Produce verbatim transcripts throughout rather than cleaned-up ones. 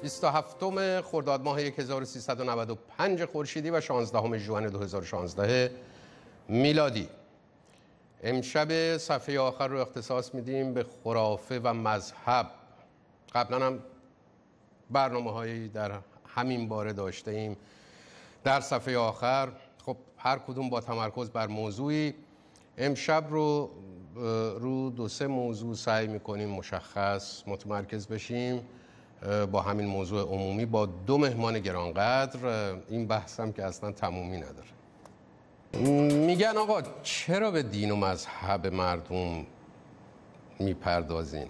بیست و هفتم خرداد ماه هزار و سیصد و نود و پنج خورشیدی و شانزدهم ژوئن دو هزار و شانزده میلادی. امشب صفحه آخر رو اختصاص میدیم به خرافه و مذهب. قبلا هم برنامه هایی در همین باره داشته ایم. در صفحه آخر خب هر کدوم با تمرکز بر موضوعی. امشب رو رو دو سه موضوع سعی میکنیم مشخص متمرکز بشیم با همین موضوع عمومی با دو مهمان گرانقدر. این بحثم که اصلا تمومی نداره. میگن آقا چرا به دین و مذهب مردم میپردازین؟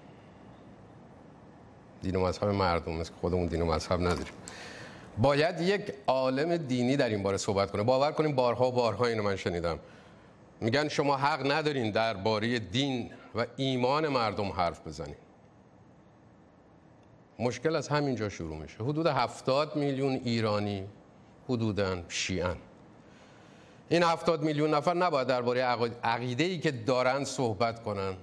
دین و مذهب مردم، مثل خودمون دین و مذهب نداریم. باید یک عالم دینی در این باره صحبت کنه. باور کنیم بارها و بارها اینو من شنیدم. میگن شما حق ندارین درباره دین و ایمان مردم حرف بزنین. مشکل از همینجا شروع میشه. حدود هفتاد میلیون ایرانی حدوداً شیعن. این هفتاد میلیون نفر نباید درباره عقیده‌ای که دارن صحبت کنن.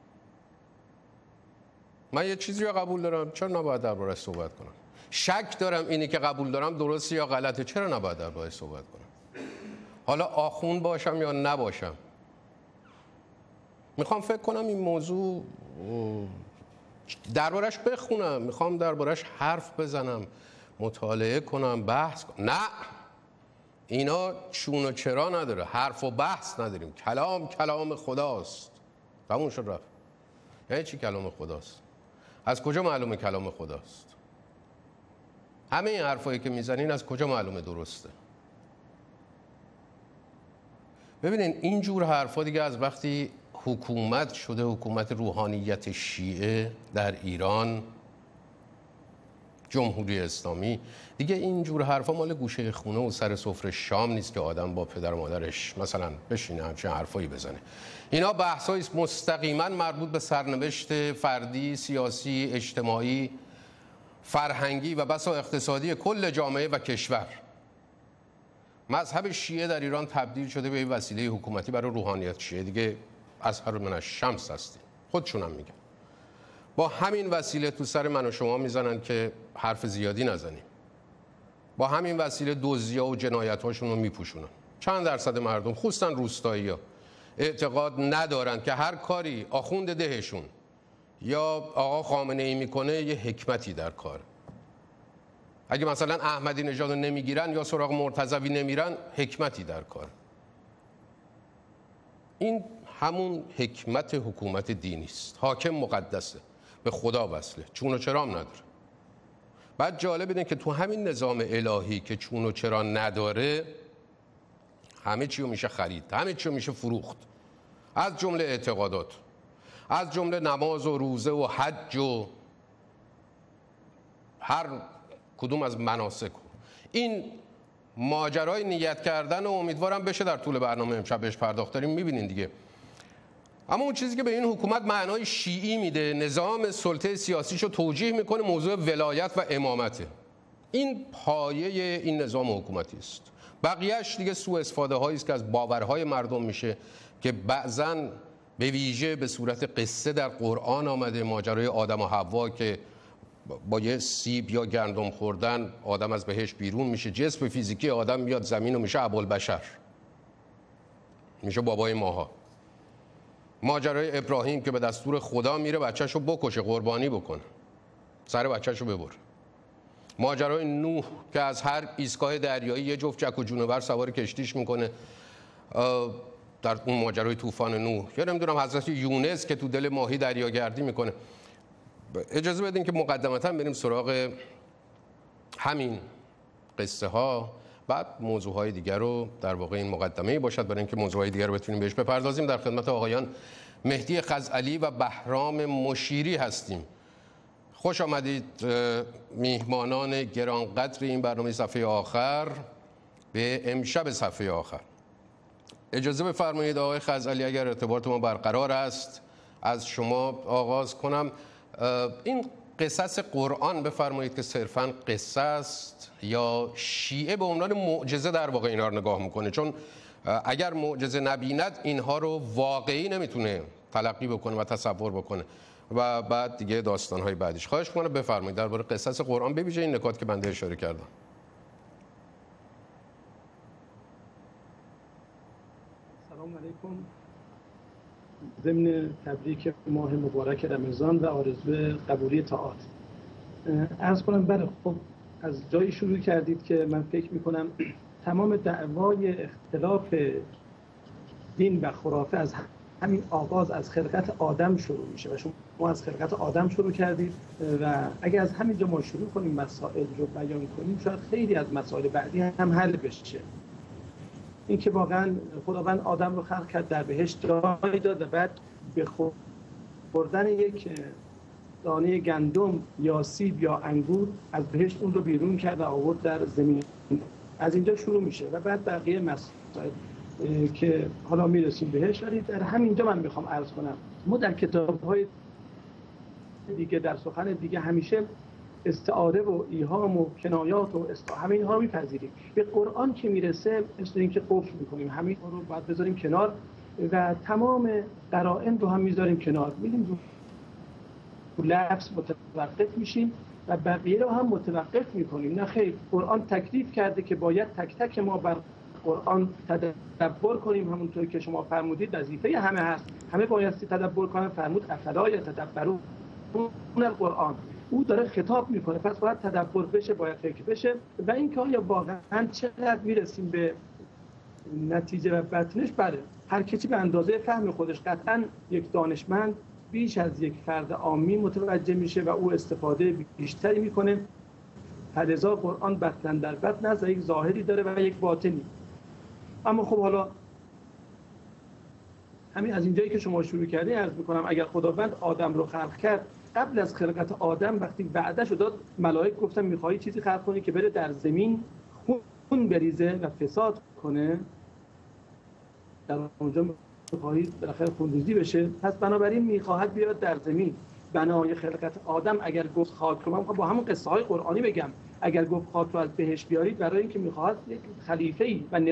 من یه چیزی رو قبول دارم، چرا نباید درباره‌اش صحبت کنم؟ شک دارم اینی که قبول دارم درسته یا غلطه، چرا نباید درباره‌اش صحبت کنم؟ حالا آخوند باشم یا نباشم، میخوام فکر کنم این موضوع درباره‌اش بخونم، میخوام درباره‌اش حرف بزنم، مطالعه کنم، بحث کنم. نه، اینا چون و چرا نداره. حرف و بحث نداریم. کلام کلام خداست. تموم شد رفت. یعنی چی کلام خداست؟ از کجا معلومه کلام خداست؟ همه این حرفایی که میزنین از کجا معلومه درسته؟ ببینین این جور حرفا دیگه از وقتی حکومت شده حکومت روحانیت شیعه در ایران، جمهوری اسلامی، دیگه این جور حرفا مال گوشه خونه و سر سفره شام نیست که آدم با پدر و مادرش مثلا بشینه همچین حرفایی بزنه. اینا بحثایی است مستقیما مربوط به سرنوشت فردی، سیاسی، اجتماعی، فرهنگی و بسا اقتصادی کل جامعه و کشور. مذهب شیعه در ایران تبدیل شده به وسیله حکومتی برای روحانیت شیعه. دیگه اظهر من الشمس هستیم، خودشون هم میگن. با همین وسیله تو سر من و شما میزنن که حرف زیادی نزنیم. با همین وسیله دزدی‌ها و جنایت‌هاشون رو میپوشونن. چند درصد مردم خصوصا روستایی‌ها اعتقاد ندارن که هر کاری آخوند دهشون یا آقا خامنه‌ای میکنه یه حکمتی در کار. اگه مثلا احمدی نژاد رو نمیگیرن یا سراغ مرتضوی نمیرن، حکمتی در کار. این همون حکمت حکومت دینی است. حاکم مقدسه، به خدا وصله، چون و چرام نداره. بعد جالب اینه که تو همین نظام الهی که چون و چرا نداره، همه چی رو میشه خرید، همه چی رو میشه فروخت، از جمله اعتقادات، از جمله نماز و روزه و حج و هر کدوم از مناسک. این ماجرای نیت کردن و امیدوارم بشه در طول برنامه امشب بهش پرداخت داریم میبینین دیگه. اما اون چیزی که به این حکومت معنای شیعی میده، نظام سلطه سیاسیشو توجیه میکنه، موضوع ولایت و امامته. این پایه این نظام حکومتی است. بقیهش دیگه سوء استفاده هایی است که از باورهای مردم میشه که بعضاً به ویژه به صورت قصه در قرآن آمده. ماجرای آدم و حوا که با یه سیب یا گندم خوردن آدم از بهشت بیرون میشه، جسم فیزیکی آدم میاد زمین و میشه ابوالبشر، میشه بابای ماها. ماجرای ابراهیم که به دستور خدا میره بچه‌شو بکشه، قربانی بکنه، سر بچه‌شو ببره. ماجرای نوح که از هر ایستگاه دریایی یه جفت جک و جونور سوار کشتیش میکنه. در اون ماجرای طوفان نوح یا نمیدونم حضرت یونس که تو دل ماهی دریاگردی میکنه. اجازه بدین که مقدمتا بریم سراغ همین قصه ها، بعد موضوع های دیگر رو در واقع این مقدمه باشد برای اینکه موضوع های دیگر رو بتونیم بهش بپردازیم. در خدمت آقایان مهدی خزعلی و بهرام مشیری هستیم. خوش آمدید میهمانان گرانقدر این برنامه صفحه آخر به امشب صفحه آخر. اجازه بفرمایید آقای خزعلی اگر ارتباط ما برقرار است از شما آغاز کنم. این قصص قرآن بفرمایید که صرفاً قصه است یا شیعه به عنوان معجزه در واقع اینا رو نگاه میکنه؟ چون اگر معجزه نبیند اینها رو واقعی نمیتونه تلقی بکنه و تصور بکنه. و بعد دیگه داستان‌های بعدیش. خواهش می‌کنم بفرمایید درباره قصص قرآن به ویژه این نکات که بنده اشاره کردم. سلام علیکم. ضمن تبریک ماه مبارک رمضان و آرزوی قبولی طاعات عرض کنم بله خب از جایی شروع کردید که من فکر می‌کنم تمام دعوای اختلاف دین و خرافه از همین آغاز از خلقت آدم شروع میشه و شما از خلقت آدم شروع کردید و اگر از همینجا ما شروع کنیم مسائل رو بیان کنیم شاید خیلی از مسائل بعدی هم حل بشه. این که واقعا خداوند آدم رو خلق کرد در بهشت جای داد و بعد به خوردن یک دانه گندم یا سیب یا انگور از بهشت اون رو بیرون کرد و آورد در زمین. از اینجا شروع میشه و بعد بقیه مسائل که حالا میرسیم بهش. ولی در همینجا من میخوام عرض کنم ما در کتاب‌های دیگه در سخن دیگه همیشه استعاره و ایهام و کنایات و است... همه اینها رو میپذیریم. به قرآن که میرسه مثل اینکه قفل میکنیم، همین رو باید بذاریم کنار و تمام قرائن رو هم میذاریم کنار، میریم رو لفظ متوقف میشیم و بقیه رو هم متوقف میکنیم. نه خیر، قرآن تکلیف کرده که باید تک تک ما بر قرآن تدبر کنیم. همونطور که شما فرمودید وظیفه همه هست، همه بایستی تدبر کنن. فرمود افلا یتدبرون القرآن، او داره خطاب میکنه، پس باید تدبر بشه، باید فکر بشه. و این که آیا واقعا چقدر میرسیم به نتیجه و بطنش؟ بله، هر کسی به اندازه فهم خودش. قطعا یک دانشمند بیش از یک فرد عامی متوجه میشه و او استفاده بیشتری میکنه. فلذا قرآن بطن در بطن از یک ظاهری داره و یک باطنی. اما خب حالا همین از اینجایی که شما شروع کردین عرض میکنم اگر خداوند آدم رو خلق کرد، قبل از خلقت آدم وقتی وعده‌اش رو داد، ملائکه گفتن میخوایی چیزی خلق کنی که بره در زمین خون بریزه و فساد کنه، در اونجا میخوایی بالاخره خونریزی بشه، پس بنابراین میخواهد بیاد در زمین. بنای خلقت آدم اگر گفت خاک رو، من با همون قصه های قرآنی بگم، اگر گفت خاک رو از بهشت بیارید برای اینکه میخواهد یک خلیفه‌ای و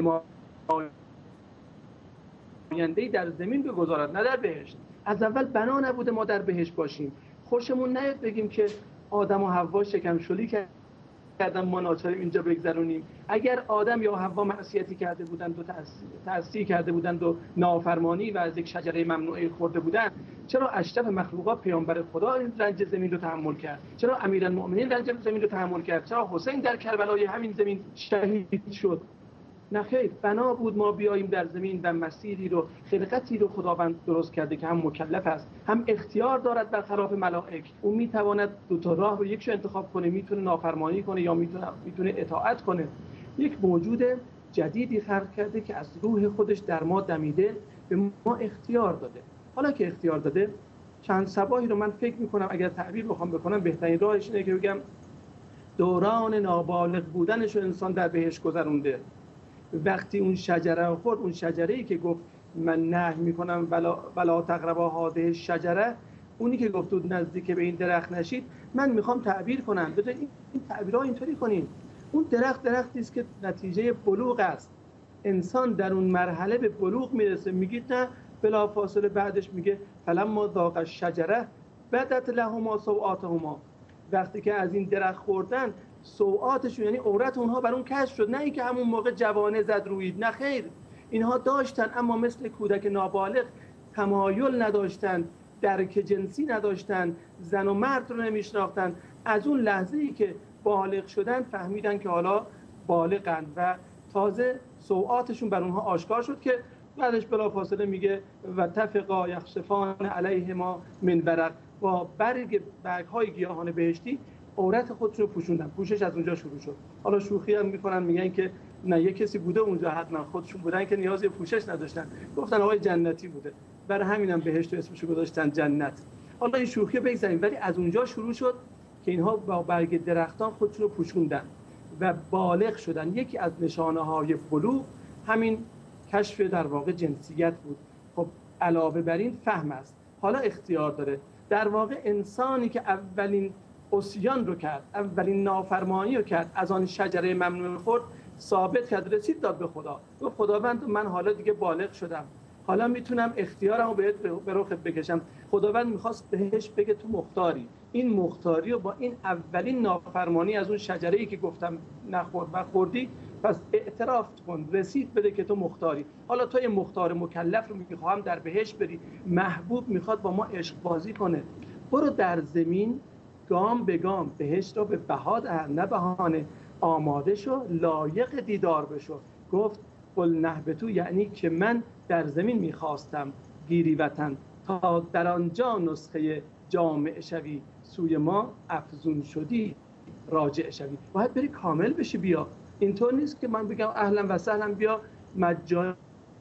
نماینده‌ای در زمین بگذارد، نه در بهشت. از اول بنا نبوده ما در بهشت باشیم. خوشمون نیاد بگیم که آدم و حوا شکم شلی کردن ما ناچاریم اینجا بگذرونیم. اگر آدم یا حوا معصیتی کرده بودند و تعصی کرده بودند و نافرمانی و از یک شجره ممنوعه خورده بودند، چرا اشرف مخلوقات پیامبر خدا این رنج زمین رو تحمل کرد؟ چرا امیرالمؤمنین رنج زمین رو تحمل کرد؟ چرا حسین در کربلای همین زمین شهید شد؟ نه خیر، بنا بود ما بیاییم در زمین و مسیری رو، خلقتی رو خداوند درست کرده که هم مکلف است، هم اختیار دارد برخلاف ملائک. اون میتواند دو تا راه رو یکشو انتخاب کنه، میتونه نافرمانی کنه یا میتونه میتونه اطاعت کنه. یک موجود جدیدی خلق کرده که از روح خودش در ما دمیده، به ما اختیار داده. حالا که اختیار داده، چند صباحی رو من فکر میکنم اگر تعبیر بخوام بکنم بهترین راهش اینه که بگم دوران نابالغ بودنش رو انسان در بهشت گذرونده. وقتی اون شجره رو خورد، اون شجره‌ای که گفت من نهی میکنم ولا ولا تقربا هذه شجره، اونی که گفت نزدیک به این درخت نشید، من میخوام تعبیر کنم. بذار این تعبیرها اینطوری کنیم. اون درخت درختی است که نتیجه بلوغ است. انسان در اون مرحله به بلوغ میرسه. میگید نه، بلافاصله بعدش میگه فلما ذاق الشجره بدت لهما سوآتهما. وقتی که از این درخت خوردن، سوآتشون یعنی عورت اونها بر اون کشف شد. نه اینکه همون موقع جوانه زد روید، نه خیر، اینها داشتن اما مثل کودک نابالغ تمایل نداشتن، درک جنسی نداشتن، زن و مرد رو نمیشناختن. از اون لحظه‌ای که بالغ شدن فهمیدن که حالا بالغن و تازه سوآتشون بر اونها آشکار شد که بعدش بلافاصله میگه و تفقا یخسفان علیهما من ورق، با برگ برگ‌های گیاهان بهشتی عورت خودشون رو پوشوندن. پوشش از اونجا شروع شد. حالا شوخی هم میکنن، میگن که نه، یک کسی بوده اونجا حتما خودشون بودن که نیاز به پوشش نداشتن، گفتن آقای جنتی بوده، برای همینم بهشت اسمشو گذاشتن جنت. حالا این شوخی بگذاریم، ولی از اونجا شروع شد که اینها با برگ درختان خودشون رو پوشوندن و بالغ شدن. یکی از نشانه‌های بلوغ همین کشف در واقع جنسیت بود. خب علاوه بر این فهم است. حالا اختیار داره. در واقع انسانی که اولین عصیان رو کرد، اولین نافرمانی رو کرد، از آن شجره ممنوع خورد، ثابت کرد، رسید داد به خدا. گفت خداوند من حالا دیگه بالغ شدم، حالا میتونم اختیارمو بهت به رخت بکشم. خداوند میخواست بهش بگه تو مختاری، این مختاری رو با این اولین نافرمانی از اون شجره‌ای که گفتم نخورد و خوردی، پس اعتراف کن، رسید بده که تو مختاری. حالا تو این مختار مکلف رو میخواهم در بهشت بری، محبوب میخواد با ما عشق بازی کنه، برو در زمین گام به گام بهشت رو به بها ده، نه بهانه، آماده شو، لایق دیدار بشو. گفت قل نهبتو، یعنی که من در زمین میخواستم گیری وطن، تا در آنجا نسخه جامع شوی، سوی ما افزون شدی راجع شوی. باید بری کامل بشی بیا، اینطور نیست که من بگم اهلا و سهلا بیا مجانی.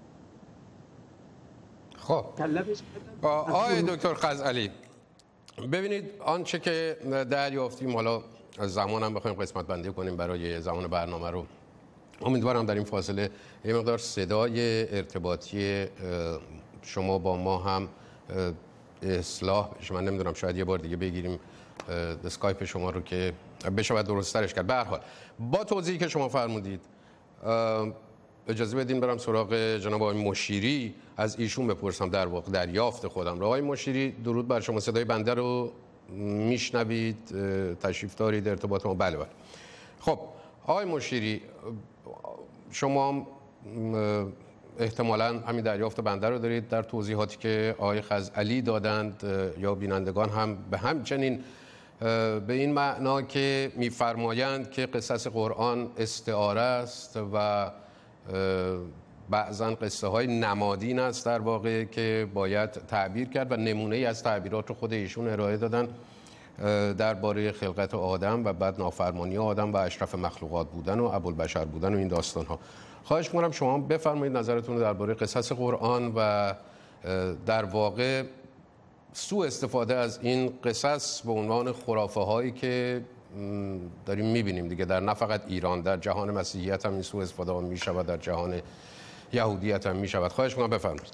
خب آقای دکتر خزعلی، ببینید آنچه که دریافتیم، حالا زمان هم بخوایم قسمت بندی کنیم برای زمان برنامه رو، امیدوارم در این فاصله یه مقدار صدای ارتباطی شما با ما هم اصلاح بشه. من نمیدونم، شاید یه بار دیگه بگیریم اسکایپ شما رو که بشه باید درست ترش کرد. به هر حال با توضیحی که شما فرمودید اجازه بدین برم سراغ جناب آقای مشیری، از ایشون بپرسم در واقع دریافت خودم رو. آقای مشیری درود بر شما، صدای بنده رو میشنوید؟ تشریف دارید؟ ارتباط ما؟ بله بله. خب آقای مشیری، شما احتمالاً همین دریافت بنده رو دارید در توضیحاتی که آقای خزعلی دادند، یا بینندگان هم به همچنین، به این معنا که میفرمایند که قصص قرآن استعاره است و بعضاً قصه های نمادین است در واقع که باید تعبیر کرد، و نمونه ای از تعبیرات رو خود ایشون ارائه دادن درباره خلقت آدم و بعد نافرمانی آدم و اشرف مخلوقات بودن و ابوالبشر بودن و این داستان ها. خواهش می‌کنم شما بفرمایید نظرتون رو درباره قصص قرآن و در واقع سوء استفاده از این قصص به عنوان خرافه هایی که داریم می‌بینیم دیگه، در نه فقط ایران، در جهان مسیحیت هم این سوء استفاده می‌شود، در جهان یهودیت هم می‌شود. خواهش می‌کنم بفرمایید.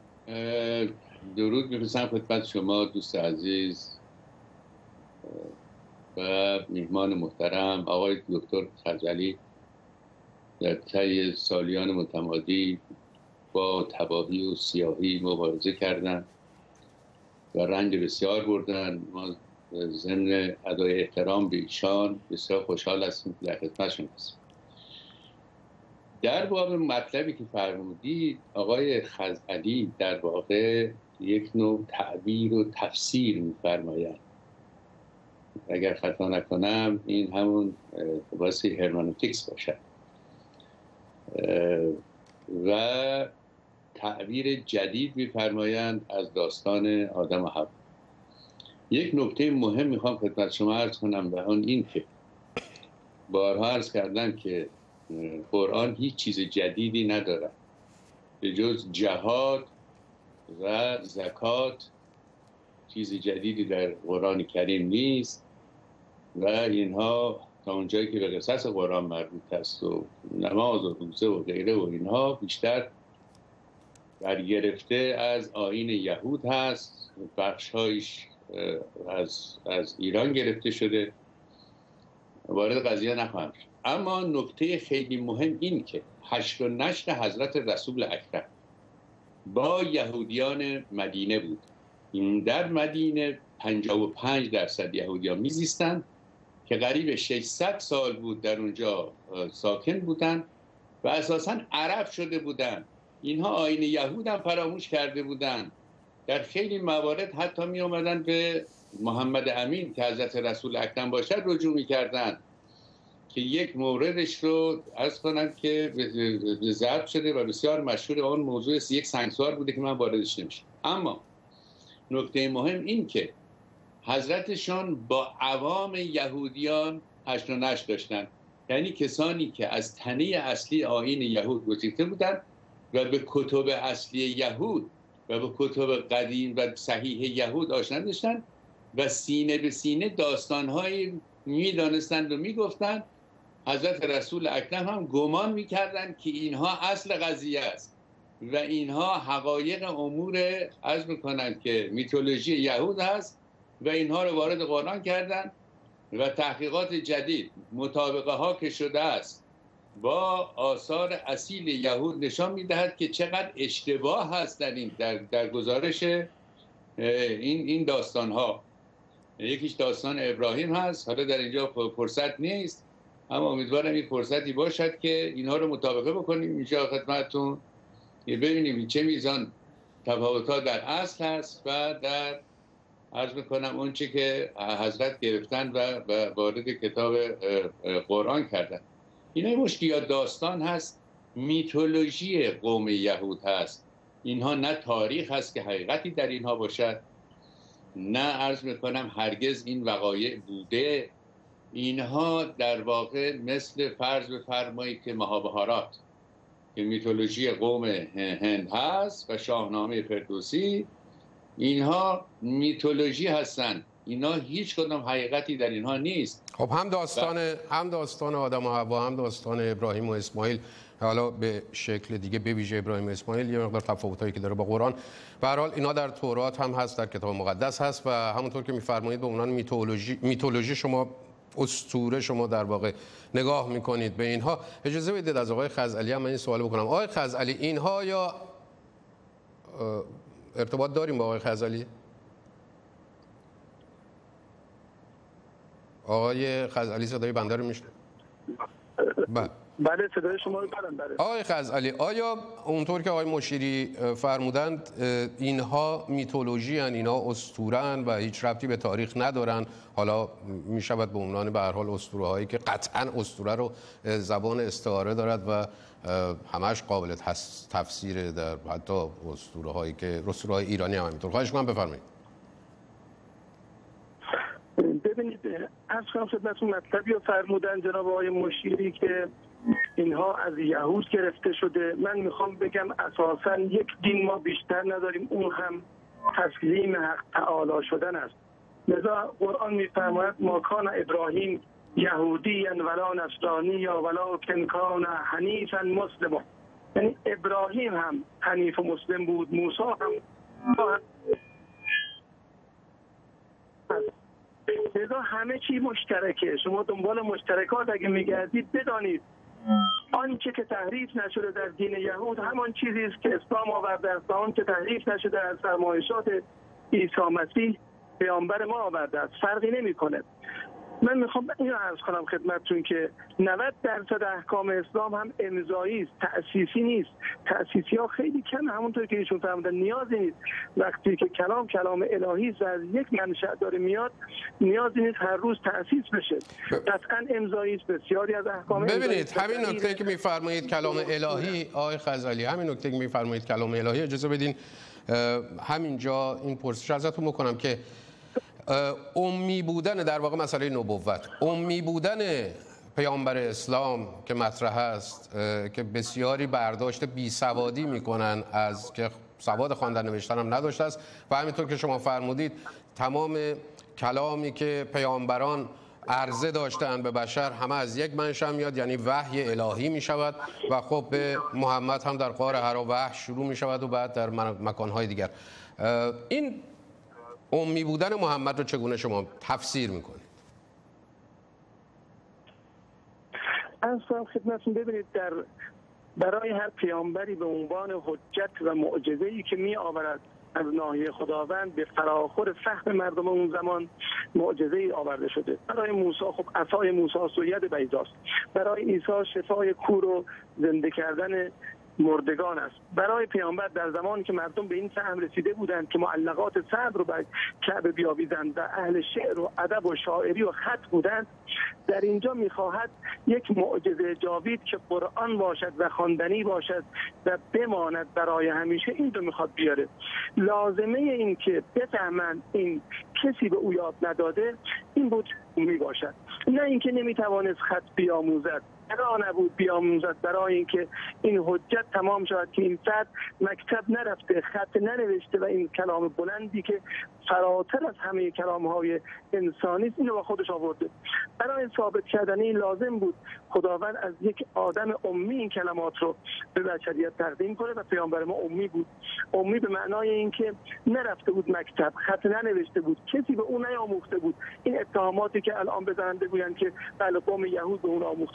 درود می‌فرستم خدمت شما دوست عزیز و میهمان محترم آقای دکتر خزعلی. در طی سالیان متمادی با تباهی و سیاهی مبارزه کردند و رنج بسیار بردن. ما ضمن ادای احترام به ایشان بسیار خوشحال هستیم که در خدمتشون هستیم. در باب مطلبی که فرمودید آقای خزعلی در واقع یک نوع تعبیر و تفسیر می‌فرمایند. اگر خطا نکنم این همون واسه هرمنوتیکس باشد و تعبیر جدید می‌فرمایند از داستان آدم و حوا. یک نکته مهم میخوام خدمت شما عرض کنم و اون این که بارها عرض کردم که قرآن هیچ چیز جدیدی ندارد به جز جهاد و زکات. چیز جدیدی در قرآن کریم نیست و اینها تا اونجایی که به قصص قرآن مربوط است و نماز و روزه و غیره و اینها بیشتر برگرفته از آیین یهود هست، بخش‌هایش از از ایران گرفته شده. وارد قضیه نخواهم شد. اما نکته خیلی مهم این که حشر و نشر حضرت رسول اکرم با یهودیان مدینه بود. در مدینه پنجاه و پنج درصد یهودیان میزیستند که قریب ششصد سال بود در اونجا ساکن بودند و اساساً عرب شده بودند. اینها آیین یهود هم فراموش کرده بودند. در خیلی موارد حتی می اومدن به محمد امین که حضرت رسول اکرم باشد رجوع می کردن که یک موردش رو عرض کنم که ضبط شده و بسیار مشهور اون موضوع یک سنگسار بوده که من واردش نمیشم. اما نکته مهم این که حضرتشان با عوام یهودیان حشر و نشر داشتن، یعنی کسانی که از تنه اصلی آیین یهود گسیخته بودند و به کتب اصلی یهود و به کتب قدیم و صحیح یهود آشنا داشتند و سینه به سینه داستانهایی میدانستند و میگفتند. حضرت رسول اکرم هم گمان میکردند که اینها اصل قضیه است و اینها حقایق امور عرض میکنند که میتولوژی یهود هست و اینها رو وارد قرآن کردند و تحقیقات جدید مطابقه ها که شده است با آثار اصیل یهود نشان میدهد که چقدر اشتباه هست در این در, در گزارش این این داستان ها. یکیش داستان ابراهیم هست، حالا در اینجا فرصت نیست، اما امیدوارم این فرصتی باشد که اینها رو مطابقه بکنیم اینجا خدمتتون، ببینیم چه میزان تفاوت‌ها در اصل هست و در عرض میکنم اون چی که حضرت گرفتن و وارد کتاب قرآن کردن. اینا مشکیات داستان هست، میتولوژی قوم یهود هست. اینها نه تاریخ هست که حقیقتی در اینها باشد، نه عرض میکنم هرگز این وقایع بوده. اینها در واقع مثل فرض بفرمایید که مهابهارات که میتولوژی قوم هند هست و شاهنامه فردوسی، اینها میتولوژی هستند، اینا هیچ کدام حقیقتی در اینها نیست. خب هم داستان و... هم داستان آدم و حوا، هم داستان ابراهیم و اسماعیل، حالا به شکل دیگه به ویژه ابراهیم و اسماعیل یه مقدار تفاوتایی که داره با قرآن، به هر حال اینا در تورات هم هست، در کتاب مقدس هست و همونطور که میفرمایید به عنوان میتولوژی میتولوژی شما اسطوره شما در واقع نگاه میکنید به اینها. اجازه بدید از آقای خزعلی هم من این سوال بکنم. آقای خزعلی، اینها یا ارتباط داریم با آقای خزعلی؟ آقای خزعلی صدای بنده رو میشنوید؟ بله بله صدای شما رو دارم. بله آقای خزعلی، آیا اونطور که آقای مشیری فرمودند اینها میتولوژی ان، اینها اسطوره ان و هیچ ربطی به تاریخ ندارن؟ حالا میشود به عنوان به هر حال اسطوره هایی که قطعا اسطوره رو زبان استعاره دارد و همش قابل تفسیر، در حتی اسطوره هایی که اسطوره های ایرانی هم همینطور. خواهش می‌کنم بفرمایید. ببینید از کنم خدمتتون مطلبی رو فرمودن جناب آقای مشیری که اینها از یهود گرفته شده. من میخوام بگم اساساً یک دین ما بیشتر نداریم، اون هم تسلیم حق تعالی شدن است. لذا قرآن میفرماید ما کان ابراهیم یهودی ولا نصرانی یا ولکن کان حنیفا مسلما، یعنی ابراهیم هم حنیف و مسلم بود، موسی هم لذا همه چی مشترکه. شما دنبال مشترکات اگه میگردید بدانید آنچه که تحریف نشده در دین یهود همان چیزی است که اسلام آورده است، آن که تحریف نشده از فرمایشات عیسی مسیح پیامبر ما آورده است، فرقی نمیکنه. من میخوام اینو عرض کنم خدمتتون که نود درصد احکام اسلام هم امضایی است، تأسیسی نیست. تأسیسی ها خیلی کم، همونطور که ایشون فرمودن نیازی نیست. وقتی که کلام کلام الهی است و از یک منشأ داره میاد، نیازی نیست هر روز تأسیس بشه. قطعا امضایی است. بسیاری از احکام ببینید همین نکته که میفرمایید کلام الهی، آقای خزعلی، همین نکته که میفرمایید کلام الهی، اجازه بدین همینجا این پرسش ازتون بکنم که امی بودن در واقع مسئله نبوت، امی بودن پیامبر اسلام که مطرح است که بسیاری برداشت بی سوادی میکنن از که سواد خواندن نوشتن هم نداشته است و همینطور که شما فرمودید تمام کلامی که پیامبران عرضه داشتن به بشر همه از یک منشأ میاد، یعنی وحی الهی می شود و خب به محمد هم در غار حرا وحی شروع می شود و بعد در مکانهای دیگر. این امی بودن محمد رو چگونه شما تفسیر میکنید؟ اصلا خدمتتون ببینید در برای هر پیامبری به عنوان حجت و معجزه‌ای که می آورد از ناحیه خداوند به فراخور فهم مردم اون زمان معجزه‌ای آورده شده. برای موسی خب عصای موسی سوید بیضاست، برای عیسی شفای کور و زنده کردن مردگان است. برای پیامبر در زمانی که مردم به این فهم رسیده بودند که معلقات صبر رو بر کعبه بیاویزند و اهل شعر و ادب و شاعری و خط بودند، در اینجا میخواهد یک معجزه جاوید که قرآن باشد و خواندنی باشد و بماند برای همیشه، این رو میخواد بیاره. لازمه این که بفهمند این کسی به او یاد نداده این بود می باشد، نه اینکه نمیتوانست خط بیاموزد، برای نبود بیاموزد، برای اینکه این حجت تمام شود که این فرد مکتب نرفته، خط ننوشته و این کلام بلندی که فراتر از همه کلام‌های انسانی است اینو با خودش آورده. برای ثابت کردن این لازم بود خداوند از یک آدم امی این کلمات رو به بشریت تقدیم کنه و پیامبر ما امی بود. امی به معنای اینکه نرفته بود مکتب، خط ننوشته بود، کسی به اون نیاموخته بود. این اتهاماتی که الان بزننده بگویند که بله قوم یهود به اون آموختن،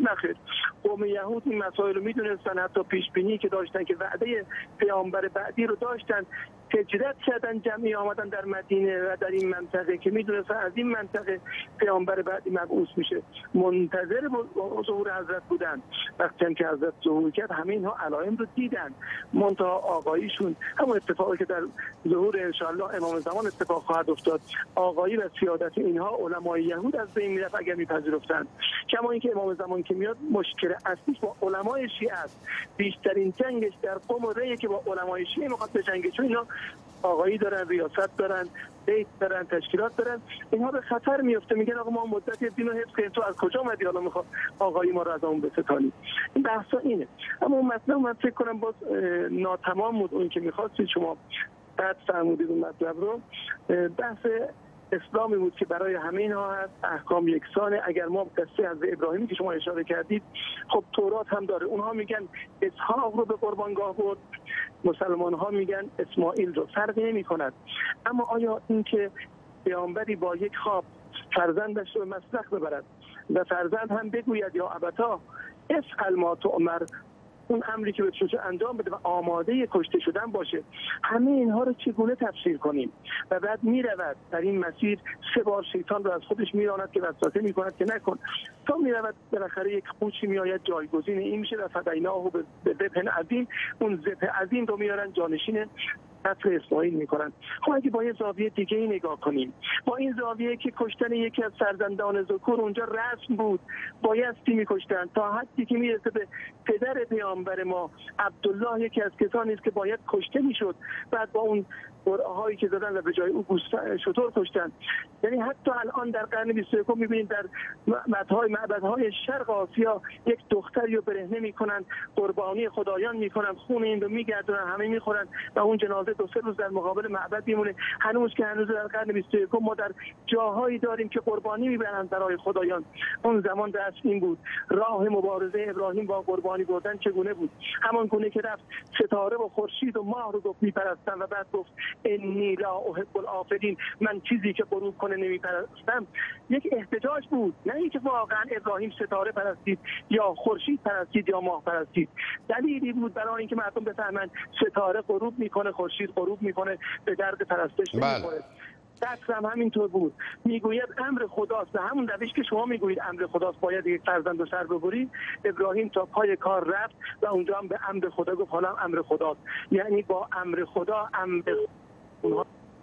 نخیر. قوم یهود این مسائل رو میدونستن، حتی پیش بینی که داشتن که وعده پیامبر بعدی رو داشتن، هجرت کردن، جمعی آمدن در مدینه و در این منطقه که میدونستن از این منطقه پیامبر بعدی مبعوث میشه، منتظر ظهور حضرت بودن. وقتی که حضرت ظهور کرد همه اینها علائم رو دیدن، منتها آقاییشون همون اتفاقی که در ظهور انشاءالله امام زمان اتفاق خواهد افتاد، آقایی و سیادت اینها علمای یهود از بین میرفت اگر میپذیرفتن. کما اینکه امام زمان که میاد مشکل اصلیش با علمای شیعه است، بیشترین جنگش در قم و ریه که با علمای شیعه میخواد بجنگه، چون اینا آقایی دارن، ریاست دارن، بیت دارن، تشکیلات دارن، اینها به خطر میفته. میگن آقا ما مدت دین رو حفظ کردیم، تو از کجا اومدی حالا میخواد آقایی ما رو از اون بستانی؟ این بحثا اینه. اما اون مطلب من فکر کنم باز ناتمام بود اون که میخواستید شما بعد فرمودید اون مطلب رو. بحث اسلامی بود که برای همه اینها هست، احکام یکسانه. اگر ما قصه از ابراهیمی که شما اشاره کردید، خب تورات هم داره، اونها میگن اسحاق رو به قربانگاه برد، مسلمان ها میگن اسماعیل رو، فرقی نمی کند. اما آیا این که پیامبری با یک خواب فرزندش رو به مسلخ ببرد و فرزند هم بگوید یا ابتا افعل ما تؤمر، اون امری که به چوچه انجام بده و آماده کشته شدن باشه، همه اینها رو چگونه تفسیر کنیم؟ و بعد میرود در این مسیر، سه بار شیطان رو از خودش میراند که وسوسه میکند که نکن، تا میرود بالاخره یک قوچی میآید جایگزین این میشه و فدیناه به ذبح عظیم، اون ذبح عظیم رو میارن جانشین قتل اسماعیل میکنن. خب اگه با یه زاویه دیگه ای نگاه کنیم، با این زاویه که کشتن یکی از فرزندان ذکور اونجا رسم بود، بایستی میکشتن، تا حدی که میرسه به پدر پیامبر ما عبدالله، یکی از کسانی است که باید کشته میشد، بعد با اون قرعه‌هایی که زدن و به جای او شتر کشتن. یعنی حتی الان در قرن بیست و یکم می‌بینید در معبدهای معبدهای شرق آسیا یک دختری رو برهنه میکنن، قربانی خدایان میکنن، خون این رو میگردونن، همه میخورن و اون جنازه دو سه روز در مقابل معبد میمونه. هنوز که هنوز در قرن بیست و یکم ما در جاهایی داریم که قربانی میبرن برای خدایان. اون زمان دست این بود. راه مبارزه ابراهیم با قربانی بردن چگونه بود؟ همان گونه که رفت ستاره و خورشید و ماه رو گفت میپرستن و بعد گفت انی لا احب الافلین، من چیزی که غروب کنه نمیپرستم. یک احتجاج بود، نه اینکه واقعا ابراهیم ستاره پرستید یا خورشید پرستید یا ماه پرستید. دلیلی بود برای اینکه مردم بفهمن ستاره غروب میکنه، خورشید غروب میکنه، به درد پرستش نمیخوره. دست هم همینطور بود. میگوید امر خداست، به همون روش که شما میگویید امر خداست باید یک فرزند رو سر ببرید، ابراهیم تا پای کار رفت و اونجا هم به امر خدا گفت حالا امر خداست. یعنی با امر خدا امر اونها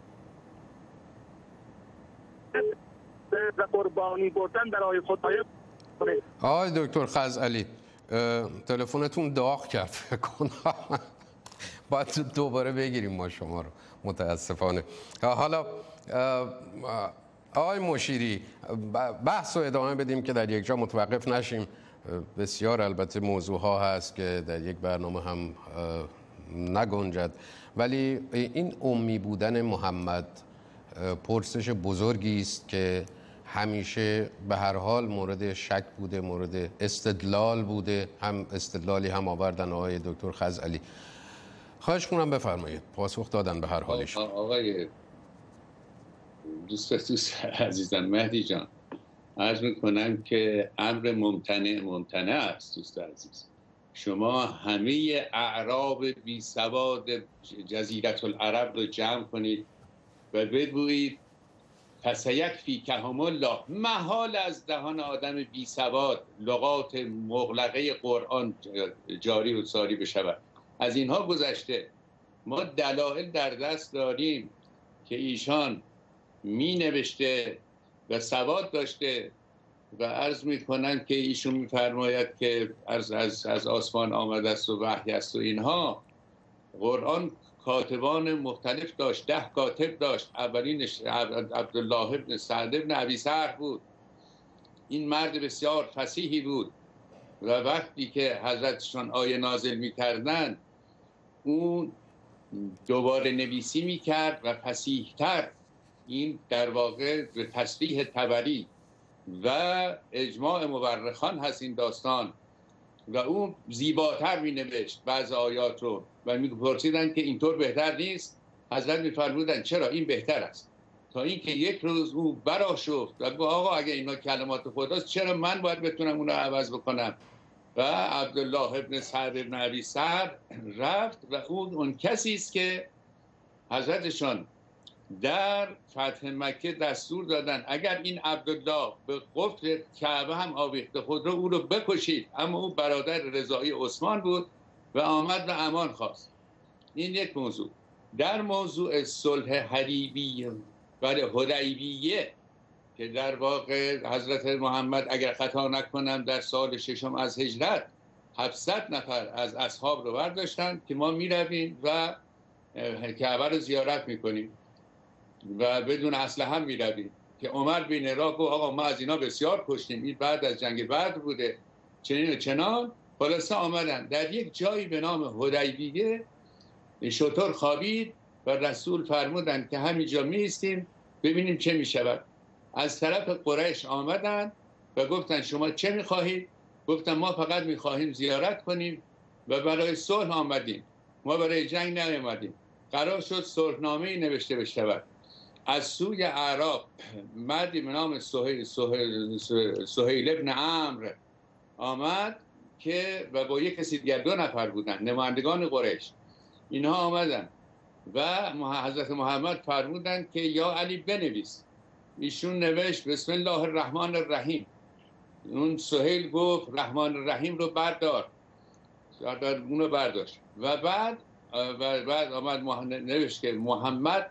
و قربانی بردن برای خدای. آقای دکتر خزعلی تلفنتون داغ کرد فکر کنم، باید دوباره بگیریم ما شما رو متاسفانه. حالا آقای مشیری بحث رو ادامه بدیم که در یک جا متوقف نشیم. بسیار البته موضوع ها هست که در یک برنامه هم نگنجد، ولی این امی بودن محمد پرسش بزرگی است که همیشه به هر حال مورد شک بوده، مورد استدلال بوده، هم استدلالی هم آوردن آقای دکتر خزعلی. خواهش کنم بفرمایید، پاسخ دادن به هر حالش. آقای دوست دوست عزیزم مهدی جان، عرض میکنم که امر ممتنع ممتنع است. دوست عزیز، شما همه اعراب بی سواد جزیره العرب رو جمع کنید و بگویید فسیکفی کهم الله، محال از دهان آدم بی سواد لغات مغلقه قرآن جاری و ساری بشود. از اینها گذشته ما دلایل در دست داریم که ایشان می نوشته و سواد داشته و عرض می کنند که ایشون می فرماید که از, از, از آسمان آمده است و وحی است و اینها. قرآن کاتبان مختلف داشت، ده کاتب داشت. اولینش عبدالله ابن سعد ابن ابی سرح بود. این مرد بسیار فصیحی بود و وقتی که حضرتشان آیه نازل می کردن اون دوباره نویسی می کرد و فصیح‌تر. این در واقع به تصریح طبری و اجماع مورخان هست این داستان، و اون زیباتر می نوشت بعض آیات رو و می پرسیدن که اینطور بهتر نیست؟ حضرت می فرمودن چرا این بهتر است. تا اینکه یک روز او برآشفت و گفت آقا اگه اینا کلمات خداست چرا من باید بتونم اون رو عوض بکنم؟ و عبدالله ابن سعد ابن ابی سعد رفت و اون اون کسی است که حضرتشان در فتح مکه دستور دادن اگر این عبدالله به قفل کعبه هم آویخته خود رو او رو بکشید، اما او برادر رضایی عثمان بود و آمد و امان خواست. این یک موضوع. در موضوع صلح حدیبیه و حدیبیه که در واقع حضرت محمد اگر خطا نکنم در سال ششم از هجرت هفتصد نفر از اصحاب رو برداشتن که ما میرویم و کعبه رو زیارت میکنیم و بدون اسلحه هم میرویم که عمر بن عراق گفت آقا ما از اینا بسیار کشتیم، این بعد از جنگ بدر بوده، چنین و چنان. خلاصه آمدن در یک جایی به نام حدیبیه شتر خوابید و رسول فرمودن که همینجا میستیم ببینیم چه میشود. از طرف قریش آمدن و گفتن شما چه میخواهید؟ گفتن ما فقط میخواهیم زیارت کنیم و برای صلح آمدیم، ما برای جنگ نیامدیم. قرار شد صلحنامه‌ای نوشته بشود. از سوی اعراب مردی به نام سهیل, سهیل, سهیل ابن عمرو آمد که و با یک کسی دیگر دو نفر بودن نمایندگان قریش. اینها آمدن و حضرت محمد فرمودن که یا علی بنویس. ایشون نوشت بسم الله الرحمن الرحیم. اون سهیل گفت رحمان الرحیم رو بردار، اون رو برداشت و بعد و بعد آمد نوشت که محمد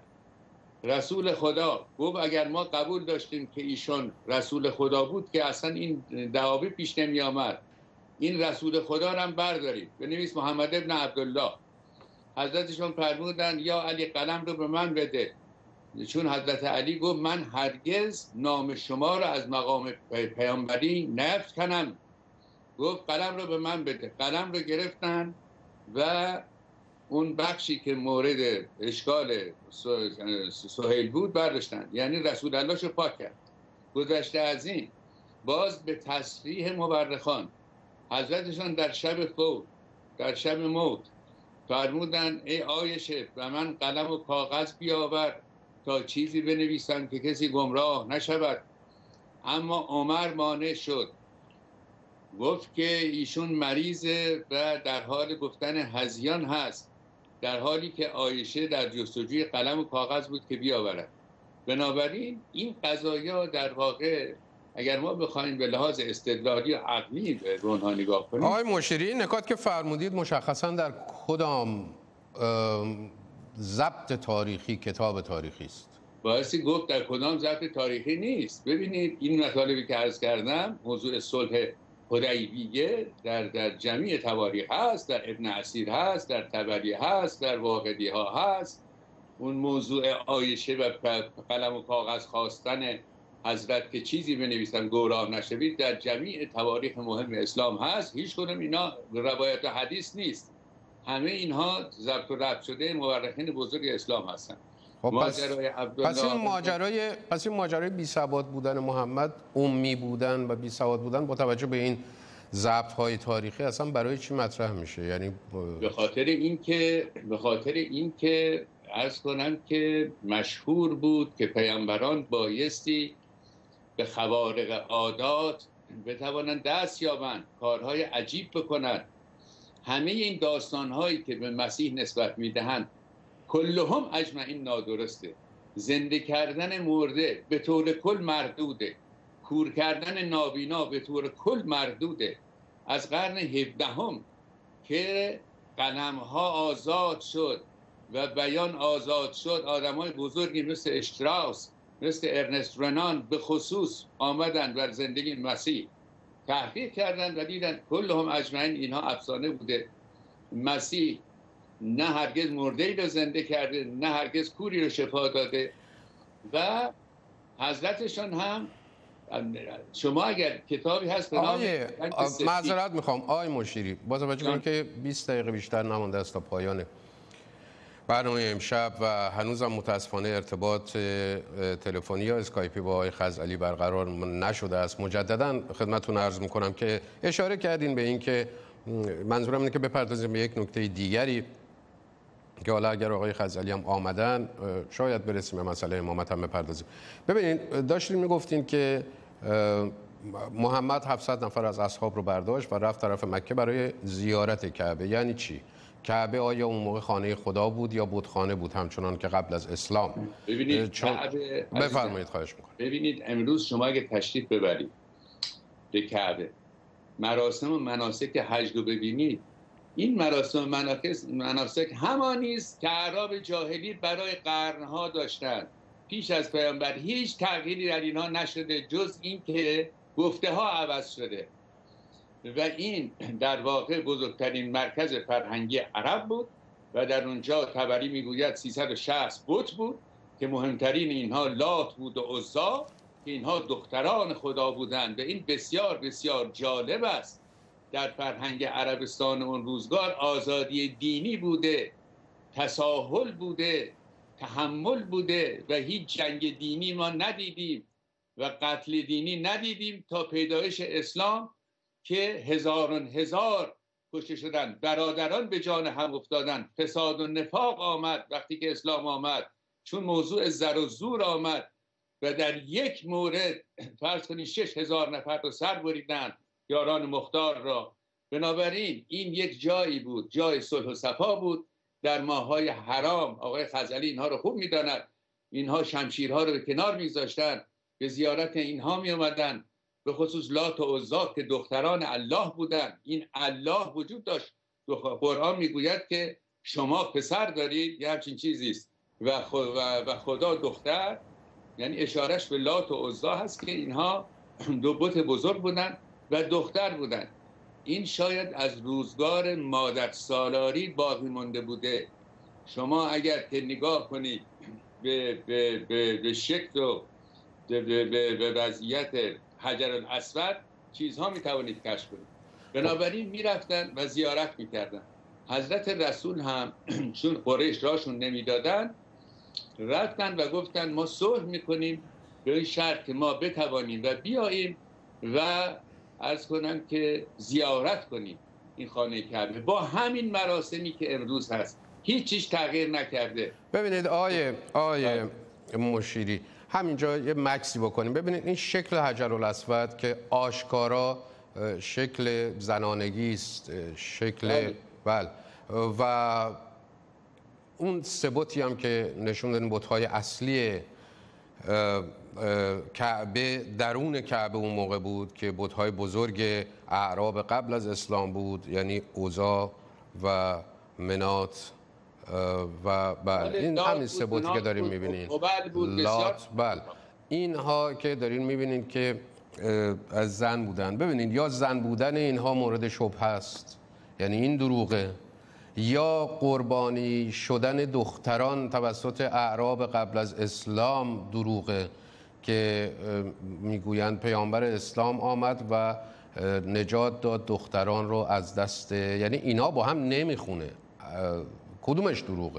رسول خدا. گفت اگر ما قبول داشتیم که ایشون رسول خدا بود که اصلا این دعاوی پیش نمی آمد، این رسول خدا رو هم برداریم بنویس محمد ابن عبدالله. حضرتشون فرمودن یا علی قلم رو به من بده، چون حضرت علی گفت من هرگز نام شما رو از مقام پیامبری نفکنم. گفت قلم رو به من بده. قلم رو گرفتن و اون بخشی که مورد اشکال سهیل بود برداشتن، یعنی رسول الله شو پاک کرد. گذشته از این باز به تصریح مورخان حضرتشان در شب فوت در شب موت فرمودن ای عایشه و من قلم و کاغذ بیاور تا چیزی بنویسم که کسی گمراه نشود. اما عمر مانع شد، گفت که ایشون مریضه و در حال گفتن هذیان هست، در حالی که عایشه در جستجوی قلم و کاغذ بود که بیاورد. بنابراین این قضایا در واقع اگر ما بخوایم به لحاظ استدلالی و عقلی به اونها نگاه کنیم. آقای مشیری این نکات که فرمودید مشخصا در کدام ضبط تاریخی کتاب تاریخی است؟ باعثی گفت در کدام ضبط تاریخی نیست. ببینید این مطالبی که عرض کردم موضوع صلح حدیبیه در در جمعی تواریخ هست، در ابن اسیر هست، در طبری هست، در واقدی ها هست. اون موضوع عایشه و قلم و کاغذ خواستن حضرت که چیزی بنویسن گمراه نشوید در جمعی تواریخ مهم اسلام هست. هیچ کدوم اینا روایت حدیث نیست، همه اینها ضبط و ربط شده مورخین بزرگ اسلام هستن. پس, پس این ماجرای پس این ماجرای بی سواد بودن محمد، امی بودن و بی سواد بودن با توجه به این ضبط های تاریخی اصلا برای چی مطرح میشه؟ یعنی به خاطر اینکه به خاطر اینکه عرض کنم که مشهور بود که پیامبران بایستی به خوارق عادات بتوانند دست یابند، کارهای عجیب بکنند. همه این داستانهایی که به مسیح نسبت میدهند کلهم اجمعین نادرسته. زنده کردن مرده به طور کل مردوده، کور کردن نابینا به طور کل مردوده. از قرن هفدهم که قلم‌ها آزاد شد و بیان آزاد شد، آدمای بزرگی مثل اشتراوس، مثل ارنست رنان به خصوص آمدن بر زندگی مسیح تحقیق کردن و دیدن کلهم اجمعین اینها افسانه بوده. مسیح نه هرگز مرده‌ای رو زنده کرده، نه هرگز کوری رو شفا داده. و حضرتشان هم شما اگر کتابی هست به نام معذرت میخوام آقای مشیری، با توجه به اینکه بیست دقیقه بیشتر نمانده است تا پایان برنامه امشب و هنوزم متاسفانه ارتباط تلفنی یا اسکایپی با آقای خزعلی برقرار نشده است، مجددا خدمتتون عرض میکنم که اشاره کردین به این که منظورم اینه که بپردازیم به یک نکته دیگری که حالا اگر آقای خزعلی هم آمدن شاید برسیم به مسئله امامت هم بپردازیم. ببینید داشتین میگفتین که محمد هفتصد نفر از اصحاب رو برداشت و رفت طرف مکه برای زیارت کعبه. یعنی چی؟ کعبه آیا اون موقع خانه خدا بود یا بتخانه بود همچنان که قبل از اسلام؟ ببینید چون... کعبه بفرمایید، خواهش میکنم. ببینید امروز شما اگه تشریف ببرید به کعبه، مراسم و مناسک حج رو ببینید، این مراسم و مناسک همانی است که اعراب جاهلی برای قرنها داشتند. پیش از پیامبر هیچ تغییری در اینها نشده جز این که گفته ها عوض شده و این در واقع بزرگترین مرکز فرهنگی عرب بود و در اونجا طبری میگوید سیصد و شصت بت بود که مهمترین اینها لات بود و عزا که اینها دختران خدا بودند و این بسیار بسیار جالب است. در فرهنگ عربستان اون روزگار آزادی دینی بوده، تساهل بوده، تحمل بوده و هیچ جنگ دینی ما ندیدیم و قتل دینی ندیدیم تا پیدایش اسلام که هزاران هزار کشته شدن، برادران به جان هم افتادن، فساد و نفاق آمد وقتی که اسلام آمد، چون موضوع زر و زور آمد و در یک مورد فرض کنید شش هزار نفر رو سر بریدن یاران مختار را. بنابراین این یک جایی بود، جای صلح و صفا بود در ماه‌های حرام. آقای خزعلی اینها رو خوب می‌داند. اینها شمشیرها رو به کنار می‌گذاشتن، به زیارت اینها می‌آمدن، به خصوص لات و عزا که دختران الله بودند. این الله وجود داشت. قرآن میگوید که شما پسر دارید، یه همچین چیزی است و خدا دختر، یعنی اشارش به لات و عزا هست که اینها دو بت بزرگ بودند و دختر بودند. این شاید از روزگار مادر سالاری باقی مانده بوده. شما اگر که نگاه کنید به, به, به, به شکل و به, به, به وضعیت حجر الاسود چیزها میتوانید کشف کنید. بنابراین میرفتن و زیارت میکردن. حضرت رسول هم چون قریش راشون نمیدادن رفتن و گفتن ما صلح میکنیم به این شرط که ما بتوانیم و بیاییم و عرض کنم که زیارت کنیم این خانه کعبه با همین مراسمی که امروز هست. هیچ چیز تغییر نکرده. ببینید آیه آیه مشیری همینجا یه مکسی بکنیم. ببینید این شکل حجر الاسود که آشکارا شکل زنانگی است، شکل بله و اون ثباتی هم که نشون دادن بت‌های اصلی کعبه درون کعبه اون موقع بود که بت‌های بزرگ اعراب قبل از اسلام بود، یعنی عزا و منات و بله این همین ثباتی که داریم می‌بینین، لات، بله اینها که دارین می‌بینین که از زن بودن. ببینید یا زن بودن اینها مورد شبهه است، یعنی این دروغه، یا قربانی شدن دختران توسط اعراب قبل از اسلام دروغه که میگویند پیامبر اسلام آمد و نجات داد دختران رو از دست، یعنی اینا با هم نمیخونه. کدومش دروغه؟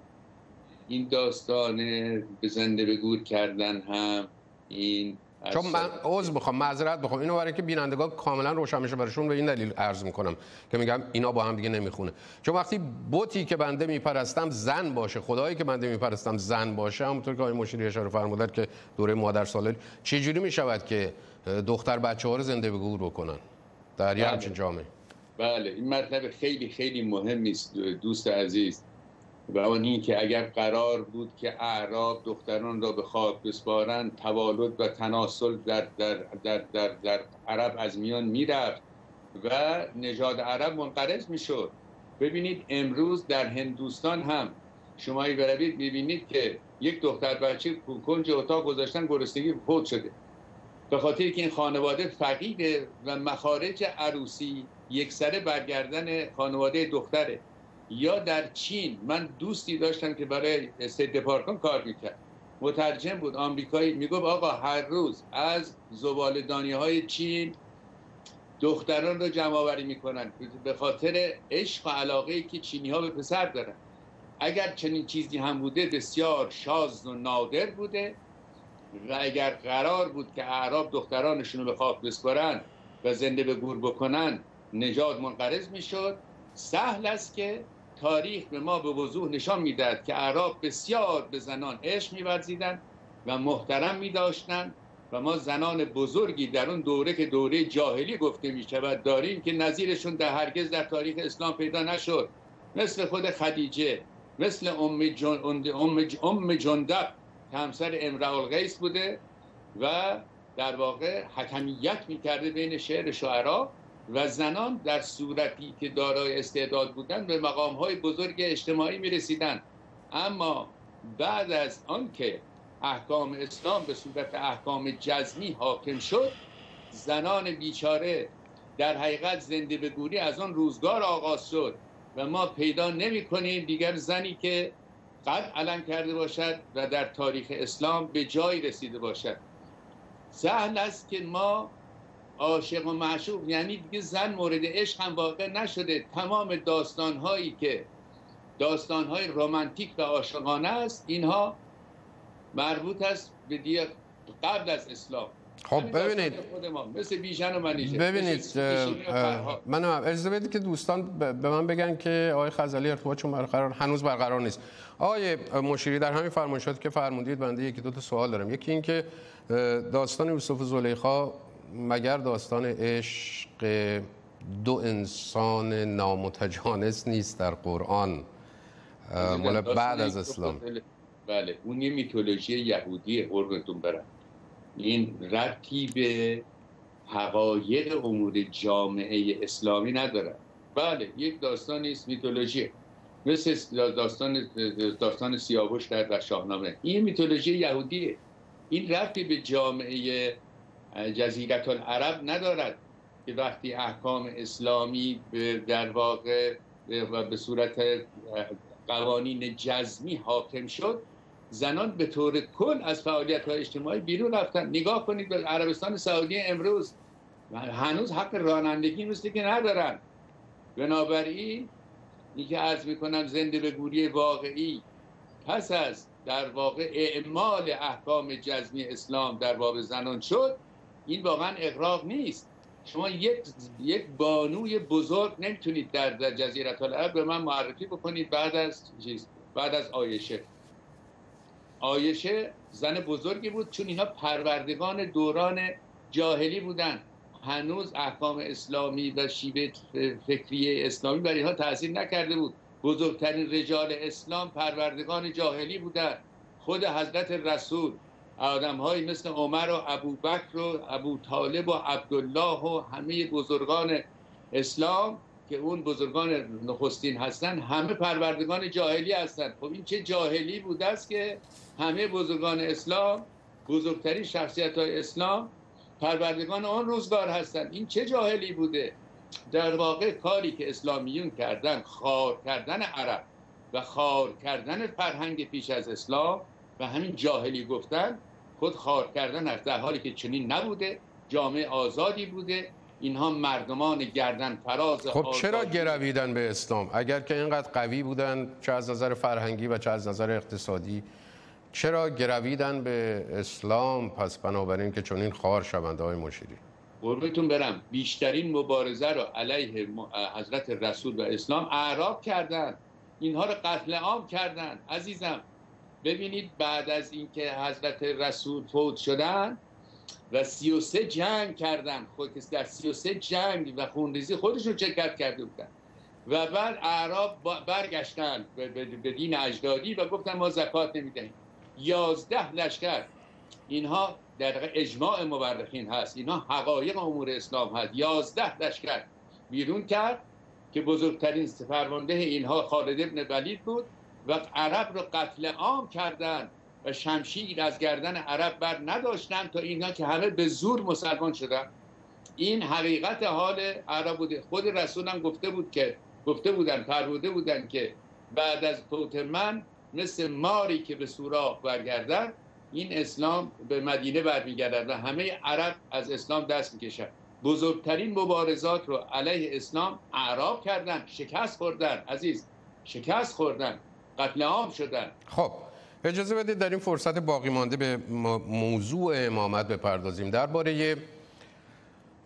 این داستان به زنده به گور کردن هم این چون من عذر بخوام معذرت بخوام اینو برای که بینندگان کاملا روشن بشه براشون، به این دلیل عرض میکنم که میگم اینا با هم دیگه نمیخونه. چون وقتی بتی که بنده میپرستم زن باشه، خدایی که بنده میپرستم زن باشه، همونطور که آقای مشیری اشاره فرمودن که دوره مادر سالاری، چه جوری میشود که دختر بچه‌ها رو زنده به گور بکنن در یه همچین جامعه؟ بله این مطلب خیلی خیلی مهمی است دوست عزیز، و اون این که اگر قرار بود که اعراب دختران را به خواب بسپارند، توالد و تناسل در, در, در, در, در عرب از میان میرفت و نژاد عرب منقرض میشد. ببینید امروز در هندوستان هم شما بروید میبینید که یک دختر بچه کنج اتاق گذاشتن گرسنگی فوت شده، به خاطر که این خانواده فقیره و مخارج عروسی یکسره برگردن خانواده دختره. یا در چین من دوستی داشتم که برای استیت دپارتمان کار میکرد، مترجم بود آمریکایی، میگفت آقا هر روز از زباله‌دانی‌های چین دختران رو جمع آوری میکنن به خاطر عشق و علاقه‌ای که چینی‌ها به پسر دارن. اگر چنین چیزی هم بوده بسیار شاذ و نادر بوده و اگر قرار بود که اعراب دخترانشون رو به خاک بسپارن و زنده به گور بکنن، نژاد منقرض میشد. سهل است که تاریخ به ما به وضوح نشان میدهد که اعراب بسیار به زنان عشق می‌ورزیدند و محترم می‌داشتند و ما زنان بزرگی در اون دوره که دوره جاهلی گفته می‌شود داریم که نظیرشون در هرگز در تاریخ اسلام پیدا نشد، مثل خود خدیجه، مثل ام جن... ام ام جندب که همسر امرأ القیس بوده و در واقع حکمیت می‌کرده بین شعر شعرا و زنان در صورتی که دارای استعداد بودند به مقام‌های بزرگ اجتماعی می‌رسیدند. اما بعد از آنکه احکام اسلام به صورت احکام جزمی حاکم شد، زنان بیچاره در حقیقت زنده به گوری از آن روزگار آغاز شد و ما پیدا نمی‌کنیم دیگر زنی که قد علم کرده باشد و در تاریخ اسلام به جای رسیده باشد. سهل است که ما عاشق و معشوق، یعنی دیگه زن مورد عشق هم واقع نشده. تمام داستان‌هایی که داستان‌های رمانتیک و عاشقانه است اینها مربوط است به دیگه قبل از اسلام. خب ببینید مثل بیژن و منیژه، ببینید من اجازه بدید که دوستان به من بگن که آقای خزعلی ارتباطشون برقرار هنوز برقرار نیست. آقای مشیری در همین فرمایشاتی که فرمودید بنده یکی دو تا سوال دارم. یکی این که داستان یوسف و زلیخا مگر داستان عشق دو انسان نامتجانس نیست در قرآن مال بعد از اسلام؟ بله اون یه میتولوژی یهودی قربونتون برم، این ربطی به حقایق امور جامعه اسلامی نداره. بله یک داستانی است میتولوژی، مثل داستان داستان سیاوش در شاهنامه، این میتولوژی یهودیه. این ربطی به جامعه جزیره العرب ندارد که وقتی احکام اسلامی در واقع و به صورت قوانین جزمی حاکم شد، زنان به طور کل از فعالیت‌های اجتماعی بیرون رفتن. نگاه کنید به عربستان سعودی امروز، هنوز حق رانندگی مثل که ندارن. بنابراین این که عرض میکنم زنده به گوری واقعی پس از در واقع اعمال احکام جزمی اسلام در باب زنان شد، این واقعا اغراق نیست. شما یک یک بانوی بزرگ نمیتونید در, در جزیره العرب به من معرفی بکنید بعد از چیز بعد از عایشه. عایشه زن بزرگی بود چون اینا پروردگان دوران جاهلی بودن، هنوز احکام اسلامی و شیوه فکری اسلامی بر اینها تاثیر نکرده بود. بزرگترین رجال اسلام پروردگان جاهلی بودن. خود حضرت رسول آدم‌هایی مثل عمر و ابوبکر و ابو طالب و عبدالله و همه بزرگان اسلام که اون بزرگان نخستین هستن همه پروردگان جاهلی هستند. خب این چه جاهلی بوده است که همه بزرگان اسلام، بزرگترین شخصیت‌های اسلام پروردگان آن روزگار هستند. این چه جاهلی بوده؟ در واقع کاری که اسلامیون کردن، خوار کردن عرب و خوار کردن فرهنگ پیش از اسلام و همین جاهلی گفتن، خود خوار کردن است، در حالی که چنین نبوده. جامعه آزادی بوده، اینها مردمان گردن فراز. خب چرا گرویدن به اسلام اگر که اینقدر قوی بودن، چه از نظر فرهنگی و چه از نظر اقتصادی؟ چرا گرویدن به اسلام پس بنابراین که چنین خوار شوند؟ آقای مشیری قربتون برم، بیشترین مبارزه رو علیه حضرت رسول و اسلام اعراب کردن، اینها رو قتل عام کردن. عزیزم ببینید بعد از اینکه حضرت رسول فوت شدن و سی و سه جنگ کردن، خود که در سی و سه جنگ و خونریزی خودشون شرکت کرده بودن و بعد اعراب برگشتن به دین اجدادی و گفتن ما زکات نمیدهیم. یازده لشکر، اینها در اجماع مورخین هست، اینها حقایق امور اسلام هست، یازده لشکر بیرون کرد که بزرگترین فرمانده اینها خالد ابن ولید بود و عرب رو قتل عام کردن و شمشیر از گردن عرب بر نداشتن تا اینها که همه به زور مسلمان شدن. این حقیقت حال عرب بوده. خود رسول هم گفته بود که گفته بودن فرموده بودن که بعد از فوت من مثل ماری که به سوراخ برگردن، این اسلام به مدینه برمیگردد و همه عرب از اسلام دست میکشن. بزرگترین مبارزات رو علیه اسلام اعراب کردن، شکست خوردن. عزیز شکست خوردن، قتل عام شدن. خب اجازه بدید در این فرصت باقی مانده به موضوع امامت بپردازیم. درباره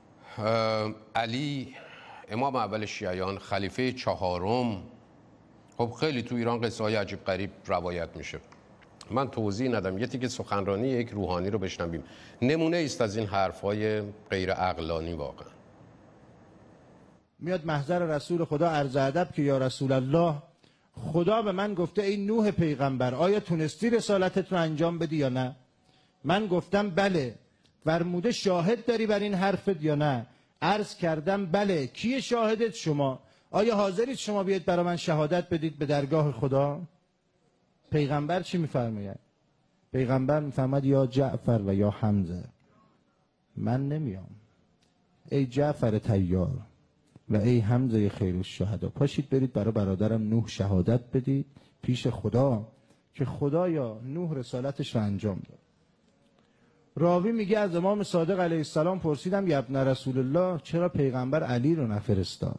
علی امام اول شیعیان، خلیفه چهارم، خب خیلی تو ایران قصه های عجیب غریب روایت میشه. من توضیح ندم، یه تیکه سخنرانی یک روحانی رو بشنویم. نمونه است از این حرف‌های غیر عقلانی. واقعا میاد محضر رسول خدا عرض ادب که یا رسول الله، خدا به من گفته ای نوح پیغمبر، آیا تونستی رسالتت رو انجام بدی یا نه؟ من گفتم بله. فرموده شاهد داری بر این حرفت یا نه؟ عرض کردم بله. کی شاهدت؟ شما. آیا حاضرید شما بیاید برای من شهادت بدید به درگاه خدا؟ پیغمبر چی میفرماید؟ پیغمبر میفرماید یا جعفر و یا حمزه، من نمیام. ای جعفر طیار و ای حمزه خیر الشهدا، پاشید برید برای برادرم نوح شهادت بدید پیش خدا که خدایا نوح رسالتش رو انجام داد. راوی میگه از امام صادق علیه السلام پرسیدم یا ابن رسول الله، چرا پیغمبر علی رو نفرستاد؟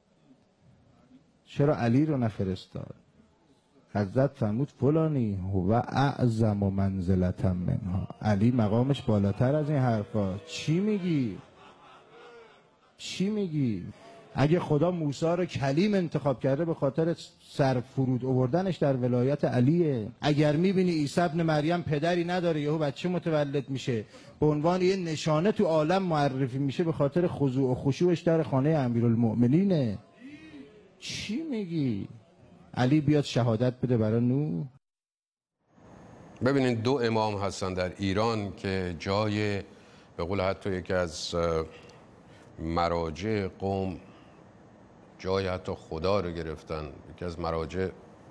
چرا علی رو نفرستاد؟ حضرت فرمود فلانی هو اعظم منزلتا منها، علی مقامش بالاتر از این حرفا. چی میگی؟ چی میگی؟ اگه خدا موسی رو کلیم انتخاب کرده به خاطر سر فرود آوردنش در ولایت علیه. اگر میبینی عیسی ابن مریم پدری نداره، یهو بچه متولد میشه، به عنوان یه نشانه تو عالم معرفی میشه به خاطر خضوع و خشوعش در خانه امیرالمؤمنینه. چی میگی؟ علی بیاد شهادت بده برای نوح؟ ببینید دو امام هستن در ایران که جای به قول حتی یکی از مراجع قوم جای حتی خدا رو گرفتن. یکی از مراجع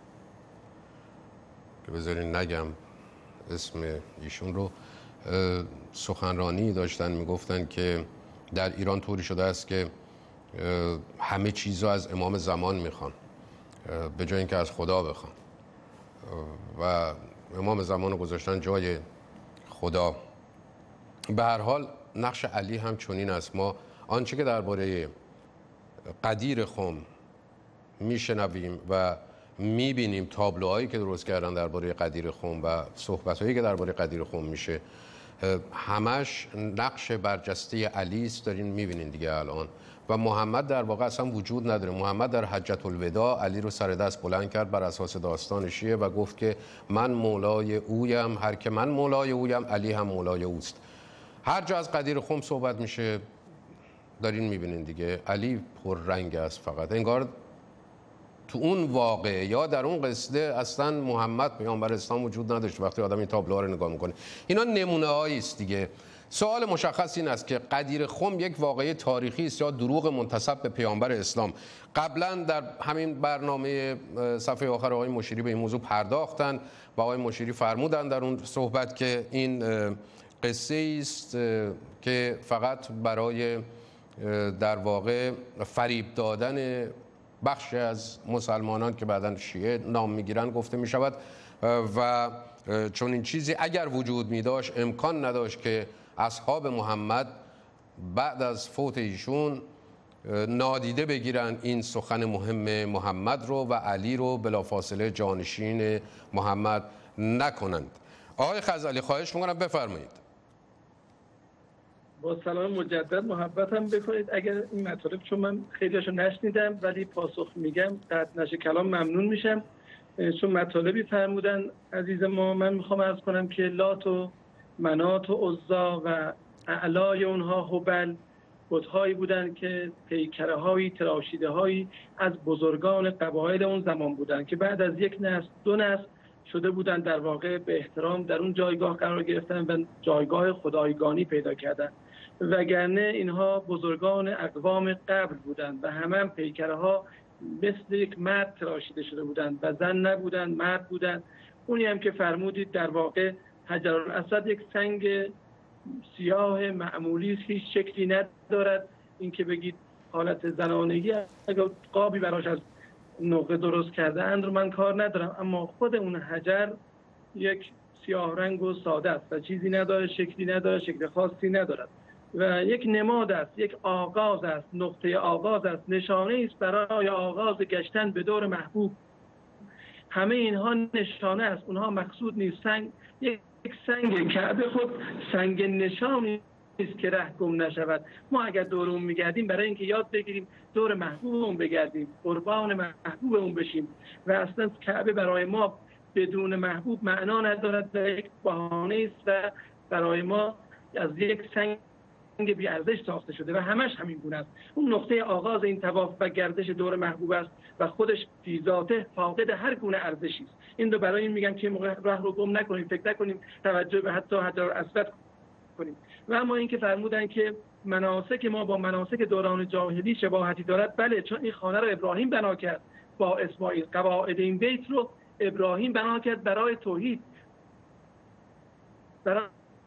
که بذارین نگم اسم ایشون رو، سخنرانی داشتن میگفتن که در ایران طوری شده است که همه چیزو از امام زمان میخوان به جای اینکه از خدا بخوان، و امام زمان رو گذاشتن جای خدا. به هر حال نقش علی هم چنین است. ما آنچه که درباره قدیر خم میشنویم و میبینیم، تابلوهایی که درست کردن درباره قدیر خم و صحبتهایی که درباره قدیر خم میشه، همش نقش برجسته علی است. دارین میبینین دیگه الان. و محمد در واقع اصلا وجود نداره. محمد در حجة الوداع علی رو سر دست بلند کرد بر اساس داستان شیعه و گفت که من مولای اویم، هر که من مولای اویم علی هم مولای اوست. هر جا از قدیر خم صحبت میشه دارین میبینین دیگه علی پررنگ است. فقط انگار تو اون واقعه یا در اون قصه اصلا محمد پیامبر اسلام وجود نداشت. وقتی آدم این تابلوها رو نگاه میکنه، اینا نمونه هایی است دیگه. سوال مشخص این است که قدیر خم یک واقعه تاریخی است یا دروغ منتسب به پیامبر اسلام. قبلا در همین برنامه صفحه آخر آقای مشیری به این موضوع پرداختن و آقای مشیری فرمودن در اون صحبت که این قصه است که فقط برای در واقع فریب دادن بخشی از مسلمانان که بعداً شیعه نام میگیرن گفته میشود، و چون این چیزی اگر وجود می داشت امکان نداشت که اصحاب محمد بعد از فوت ایشون نادیده بگیرن این سخن مهم محمد رو و علی رو بلافاصله جانشین محمد نکنند. آقای خزعلی خواهش میکنم بفرمایید. با سلام مجدد محبت هم بکنید اگر این مطالب، چون من خیلیاشو نشنیدم ولی پاسخ میگم قطع نشه کلام ممنون میشم، چون مطالبی فرمودن عزیز ما. من میخوام عرض کنم که لات و منات و عزا و اعلای اونها هبل بت‌هایی بودن که پیکره هایی تراشیده هایی از بزرگان قبایل اون زمان بودن که بعد از یک نسل دو نسل شده بودن در واقع به احترام در اون جایگاه قرار گرفتن و جایگاه خدایگانی پیدا کردن. وگرنه اینها بزرگان اقوام قبل بودند و همه هم پیکره ها مثل یک مرد تراشیده شده بودند و زن نبودند، مرد بودند. اونی هم که فرمودید در واقع حجرالاسود یک سنگ سیاه معمولی است، هیچ شکلی ندارد. این که بگید حالت زنانگی اگر قابی براش از نقره درست کرده اند رو من کار ندارم، اما خود اون حجر یک سیاه رنگ و ساده است و چیزی نداره، شکلی نداره، شکل خاصی ندارد و یک نماد است، یک آغاز است، نقطه آغاز است، نشانه است برای آغاز گشتن به دور محبوب. همه اینها نشانه است، اونها مقصود نیست. سنگ یک سنگ کعبه خود سنگ نشانی نیست که ره گم نشود. ما اگر دور اون میگردیم برای اینکه یاد بگیریم دور محبوبمون بگردیم، قربان محبوبمون بشیم و اصلا کعبه برای ما بدون محبوب معنا ندارد و یک بهانه است و برای ما از یک سنگ بی ارزش ساخته شده و همش همین گونه است. اون نقطه آغاز این طواف و گردش دور محبوب است و خودش فی ذاته فاقد هر گونه ارزشی است. این رو برای این میگم که موقع راه رو گم نکنیم، فکر نکنیم توجه به حتی حجر الاسود کنیم. و اما اینکه فرمودن که مناسک ما با مناسک دوران جاهلی شباهتی دارد، بله، چون این خانه رو ابراهیم بنا کرد با اسماعیل، قواعد این بیت رو ابراهیم بنا کرد برای توحید، برای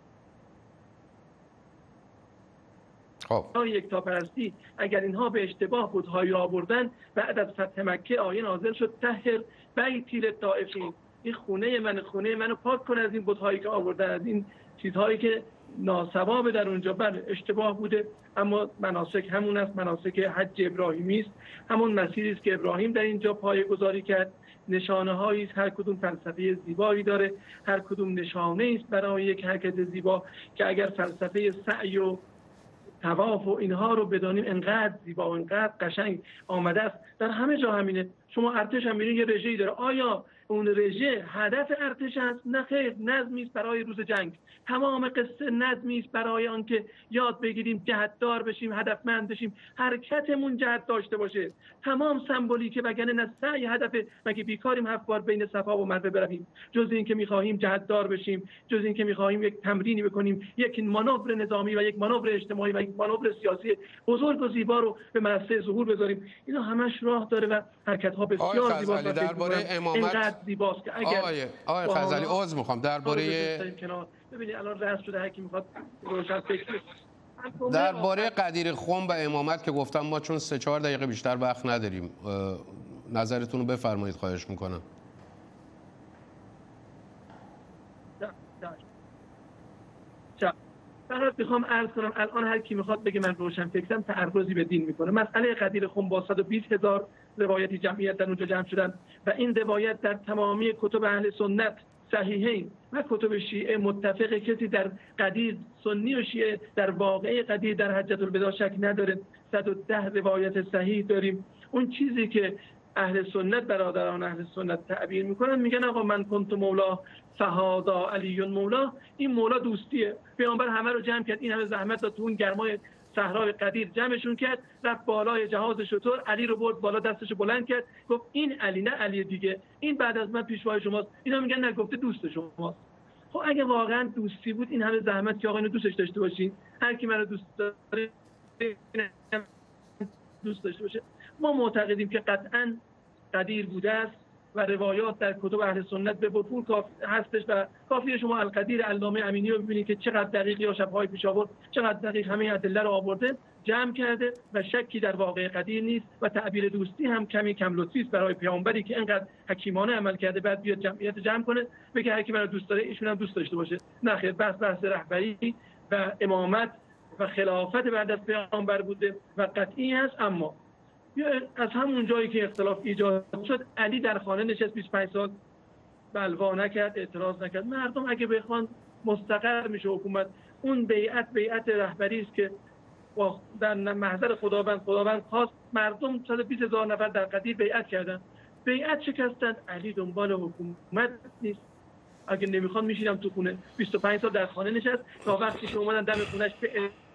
خب یک تا پرستی. اگر اینها به اشتباه بت‌هایی را آوردن، بعد از فتح مکه آیه نازل شد طهر بیتی للطائفین، این خونه من، خونه منو پاک کن از این بت‌هایی که آوردن، از این چیزهایی که ناصواب در اونجا. بله اشتباه بوده، اما مناسک همون است، مناسک حج ابراهیمی است، همون مسیری است که ابراهیم در اینجا پایه‌گذاری کرد. نشانه هایی است، هر کدوم فلسفه زیبایی داره، هر کدوم نشانه است برای یک حرکت زیبا که اگر فلسفه سعی و طواف و اینها رو بدانیم انقدر زیبا و انقدر قشنگ آمده است. در همه جا همینه. شما ارتش هم میرین یه رژه‌ای داره، آیا اون رژه هدف ارتش است؟ نه خیر، نظمی است برای روز جنگ. تمام قصه نظمی است برای آنکه یاد بگیریم جهتدار بشیم، هدفمند بشیم، حرکتمون جهت داشته باشه. تمام سمبولیکه، وگرنه نه سعی هدف، مگه بیکاریم هفت بار بین صفا و مروه برویم؟ جز این که می‌خواهیم جهتدار بشیم، جز این که می‌خواهیم یک تمرینی بکنیم، یک مانور نظامی و یک مانور اجتماعی و یک مانور سیاسی بزرگ و زیبا رو به منصه ظهور بذاریم. اینا همش راه داره و حرکت‌ها بسیار زیباست. درباره امامت زیباست که اگر آقای آقای غزالی عذر میخوام درباره ببینید الان رأس شده هر کی میخواد روشن فکر درباره قدیر خم و امامت که گفتم ما چون سه چهار دقیقه بیشتر وقت نداریم، نظرتون رو بفرمایید خواهش میکنم. فقط میخوام عرض کنم الان هر کی میخواد بگه من روشن فکرم تعرضی به دین میکنه. مسئله قدیر خم با صد و بیست هزار روایتی جمعیت در اونجا جمع شدن و این روایت در تمامی کتب اهل سنت صحیحین و کتب شیعه متفق، کسی در قدیر سنی و شیعه در واقعه قدیر در حجة الوداع شک نداره. صد و ده روایت صحیح داریم. اون چیزی که اهل سنت، برادران اهل سنت تعبیر میکنن، میگن آقا من کنت مولا فهادا علی مولا، این مولا دوستیه. پیامبر همه رو جمع کرد، این همه زحمت داد، تو اون گرمای صحرای قدیر جمعشون کرد، رفت بالای جهاز شتر، علی رو برد بالا، دستش بلند کرد، گفت این علی نه علی دیگه، این بعد از من پیشوای شماست. اینا میگن نه، گفته دوست شماست. خب اگه واقعا دوستی بود این همه زحمت که آقا اینو دوستش داشته باشین، هر کی منو دوست داره دوست داشته باشه. ما معتقدیم که قطعاً قدیر بوده است و روایات در کتب اهل سنت به وفور هستش و کافیه شما القدیر علامه امینی رو ببینید که چقدر دقیق یا شب‌های پیش آورد، چقدر دقیق همه ادله رو آورده، جمع کرده و شکی در واقع قدیر نیست و تعبیر دوستی هم کمی کم لطفی است برای پیامبری که اینقدر حکیمانه عمل کرده، بعد بیاد جمعیت جمع کنه بگه هر کی منو دوست داره ایشون هم دوست داشته باشه. نه خیر، بحث بحث رهبری و امامت و خلافت بعد از پیامبر بوده و قطعی است. اما از همون جایی که اختلاف ایجاد شد، علی در خانه نشست بیست و پنج سال، بلوا نکرد، اعتراض نکرد. مردم اگه بخوان مستقر میشه حکومت. اون بیعت بیعت رهبری است که در محضر خداوند خداوند خواست، مردم صد و بیست هزار نفر در قدیر بیعت کردن، بیعت شکستن. علی دنبال حکومت نیست، اگه نمیخوان میشینم تو خونه. بیست و پنج سال در خانه نشست تا وقتی که اومدن دم خونش به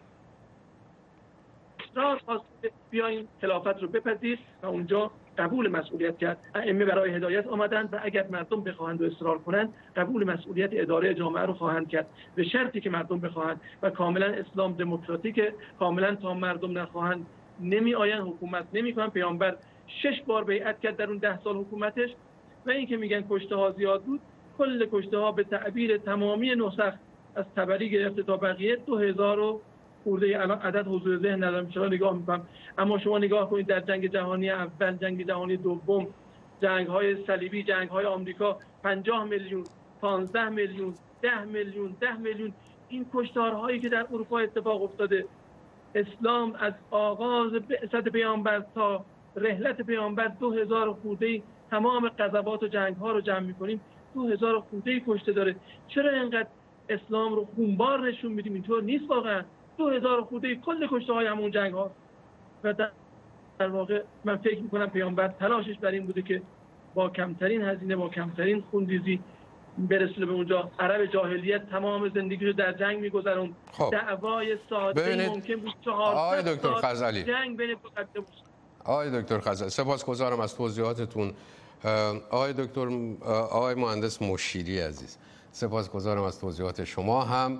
اصرار خواست بیاین خلافت رو بپذیر و اونجا قبول مسئولیت کرد. ائمه برای هدایت آمدند و اگر مردم بخواهند و اصرار کنند قبول مسئولیت اداره جامعه رو خواهند کرد به شرطی که مردم بخواهند و کاملا اسلام دموکراتیکه. کاملا تا مردم نخواهند نمی آین حکومت نمی کنن. پیامبر شش بار بیعت کرد در اون ده سال حکومتش و این که میگن کشته ها زیاد بود، کل کشته ها به تعبیر تمامی نسخ از طبری گرفته تا بقیه دو هزار و خورده. الان عدد حضور ذهن ندارم، شما نگاه میکنم، اما شما نگاه کنید در جنگ جهانی اول، جنگ جهانی دوم، جنگ های صلیبی، جنگ های آمریکا، پنجاه میلیون، پانزده میلیون، ده میلیون، ده میلیون، این کشتارهایی که در اروپا اتفاق افتاده. اسلام از آغاز بعثت پیامبر تا رحلت پیامبر دو هزار خورده، تمام غزوات و جنگ ها رو جمع میکنیم دو هزار خورده کشته داره. چرا اینقدر اسلام رو خونبار نشون میدیم؟ اینطور نیست واقعا. دو هزار خورده کل کشته های همون جنگ ها. و در, در واقع من فکر میکنم پیامبر تلاشش بر این بوده که با کمترین هزینه، با کمترین خونریزی برسونه به اونجا. عرب جاهلیت تمام زندگیشو در جنگ میگذرون. خب. دعوای ساده ممکن بود چهارصد دکتر خزعلی جنگ بین دو قبیله باشه. آقای دکتر خزعلی سپاسگزارم از توضیحاتتون. آقای دکتر آقای مهندس مشیری عزیز سپاسگزارم از توضیحات شما. هم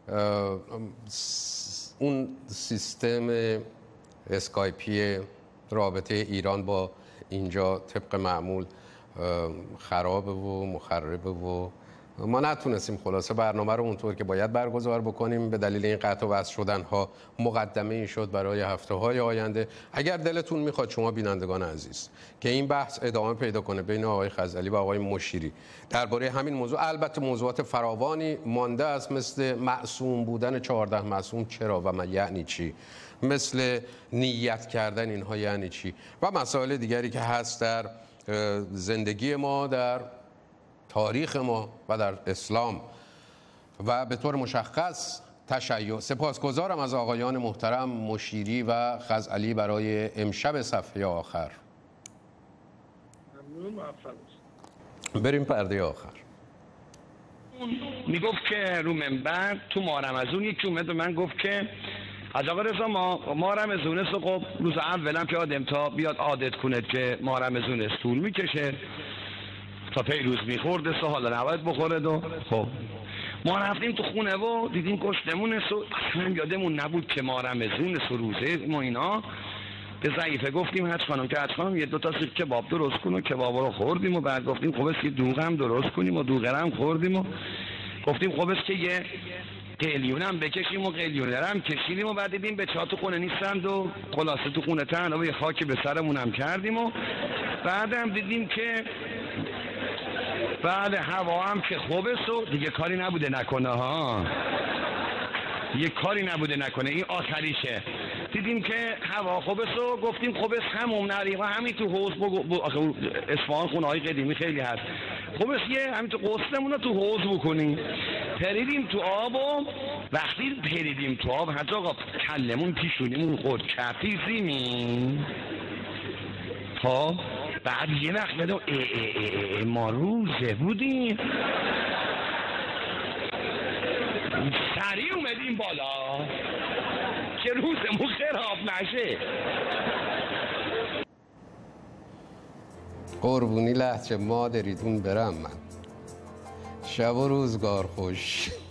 اون سیستم اسکایپی رابطه ایران با اینجا طبق معمول خرابه و مخربه و ما نتونستیم خلاصه برنامه رو اونطور که باید برگزار بکنیم به دلیل این قطع و وصل شدن ها. مقدمه این شد برای هفته های آینده. اگر دلتون میخواد شما بینندگان عزیز که این بحث ادامه پیدا کنه بین آقای خزعلی و آقای مشیری درباره همین موضوع، البته موضوعات فراوانی مانده است، مثل معصوم بودن چهارده معصوم چرا و من یعنی چی، مثل نیت کردن اینها یعنی چی و مسائل دیگری که هست در زندگی ما، در تاریخ ما و در اسلام و به طور مشخص تشیع. سپاسگزارم از آقایان محترم مشیری و خزعلی برای امشب صفحه آخر. ممنون، موفق باشید. بریم پرده آخر. میگفت که رو منبر تو ماه رمضان یکی اومد به من گفت که از آقا رضا ما ما رمضان است، خب روز اولم که آدم تا بیاد عادت کنه که ما رمضان است طول میکشه تا پیروز میخورده سه حالا نباید بخوره. دو خب ما رفتیم تو خونه و دیدیم کشتمون است و اصلا یادمون نبود که ما رمضان است و روزه ما اینا. به ضعیفه گفتیم حج خانم که حج خانم یه دو تا سیخ کباب درست کن و کباب رو خوردیم و بعد گفتیم خب است یه دوغ هم درست کنیم و دوغ هم خوردیم و گفتیم خب است که یه قلیون هم بکشیم و قلیون هم کشیدیم و بعد دیدیم به چهار تو خونه نیستند و خلاصه تو خونه تن و یه خاک به سرمون هم کردیم و بعد هم دیدیم که بعد هوا هم که خوبه و دیگه کاری نبوده نکنه ها، یه کاری نبوده نکنه، این آخریشه. دیدیم که هوا خوبه و گفتیم خوبه همون نریقا همین تو حوض بگو اصفهان خونه های قدیمی خیلی هست، خوبه یه همین تو قصدمون رو تو حوض بکنیم. پریدیم تو آب و وقتی پریدیم تو آب حتی آقا کلمون پیشونیمون خود کفی زیمین ها. بعد یه وقت بده ای ای ای ای ما روزه بودیم سریع اومدیم بالا که روزمون خراب نشه. قربونی لهجه مادریتون برم من. شب و روزگار خوش.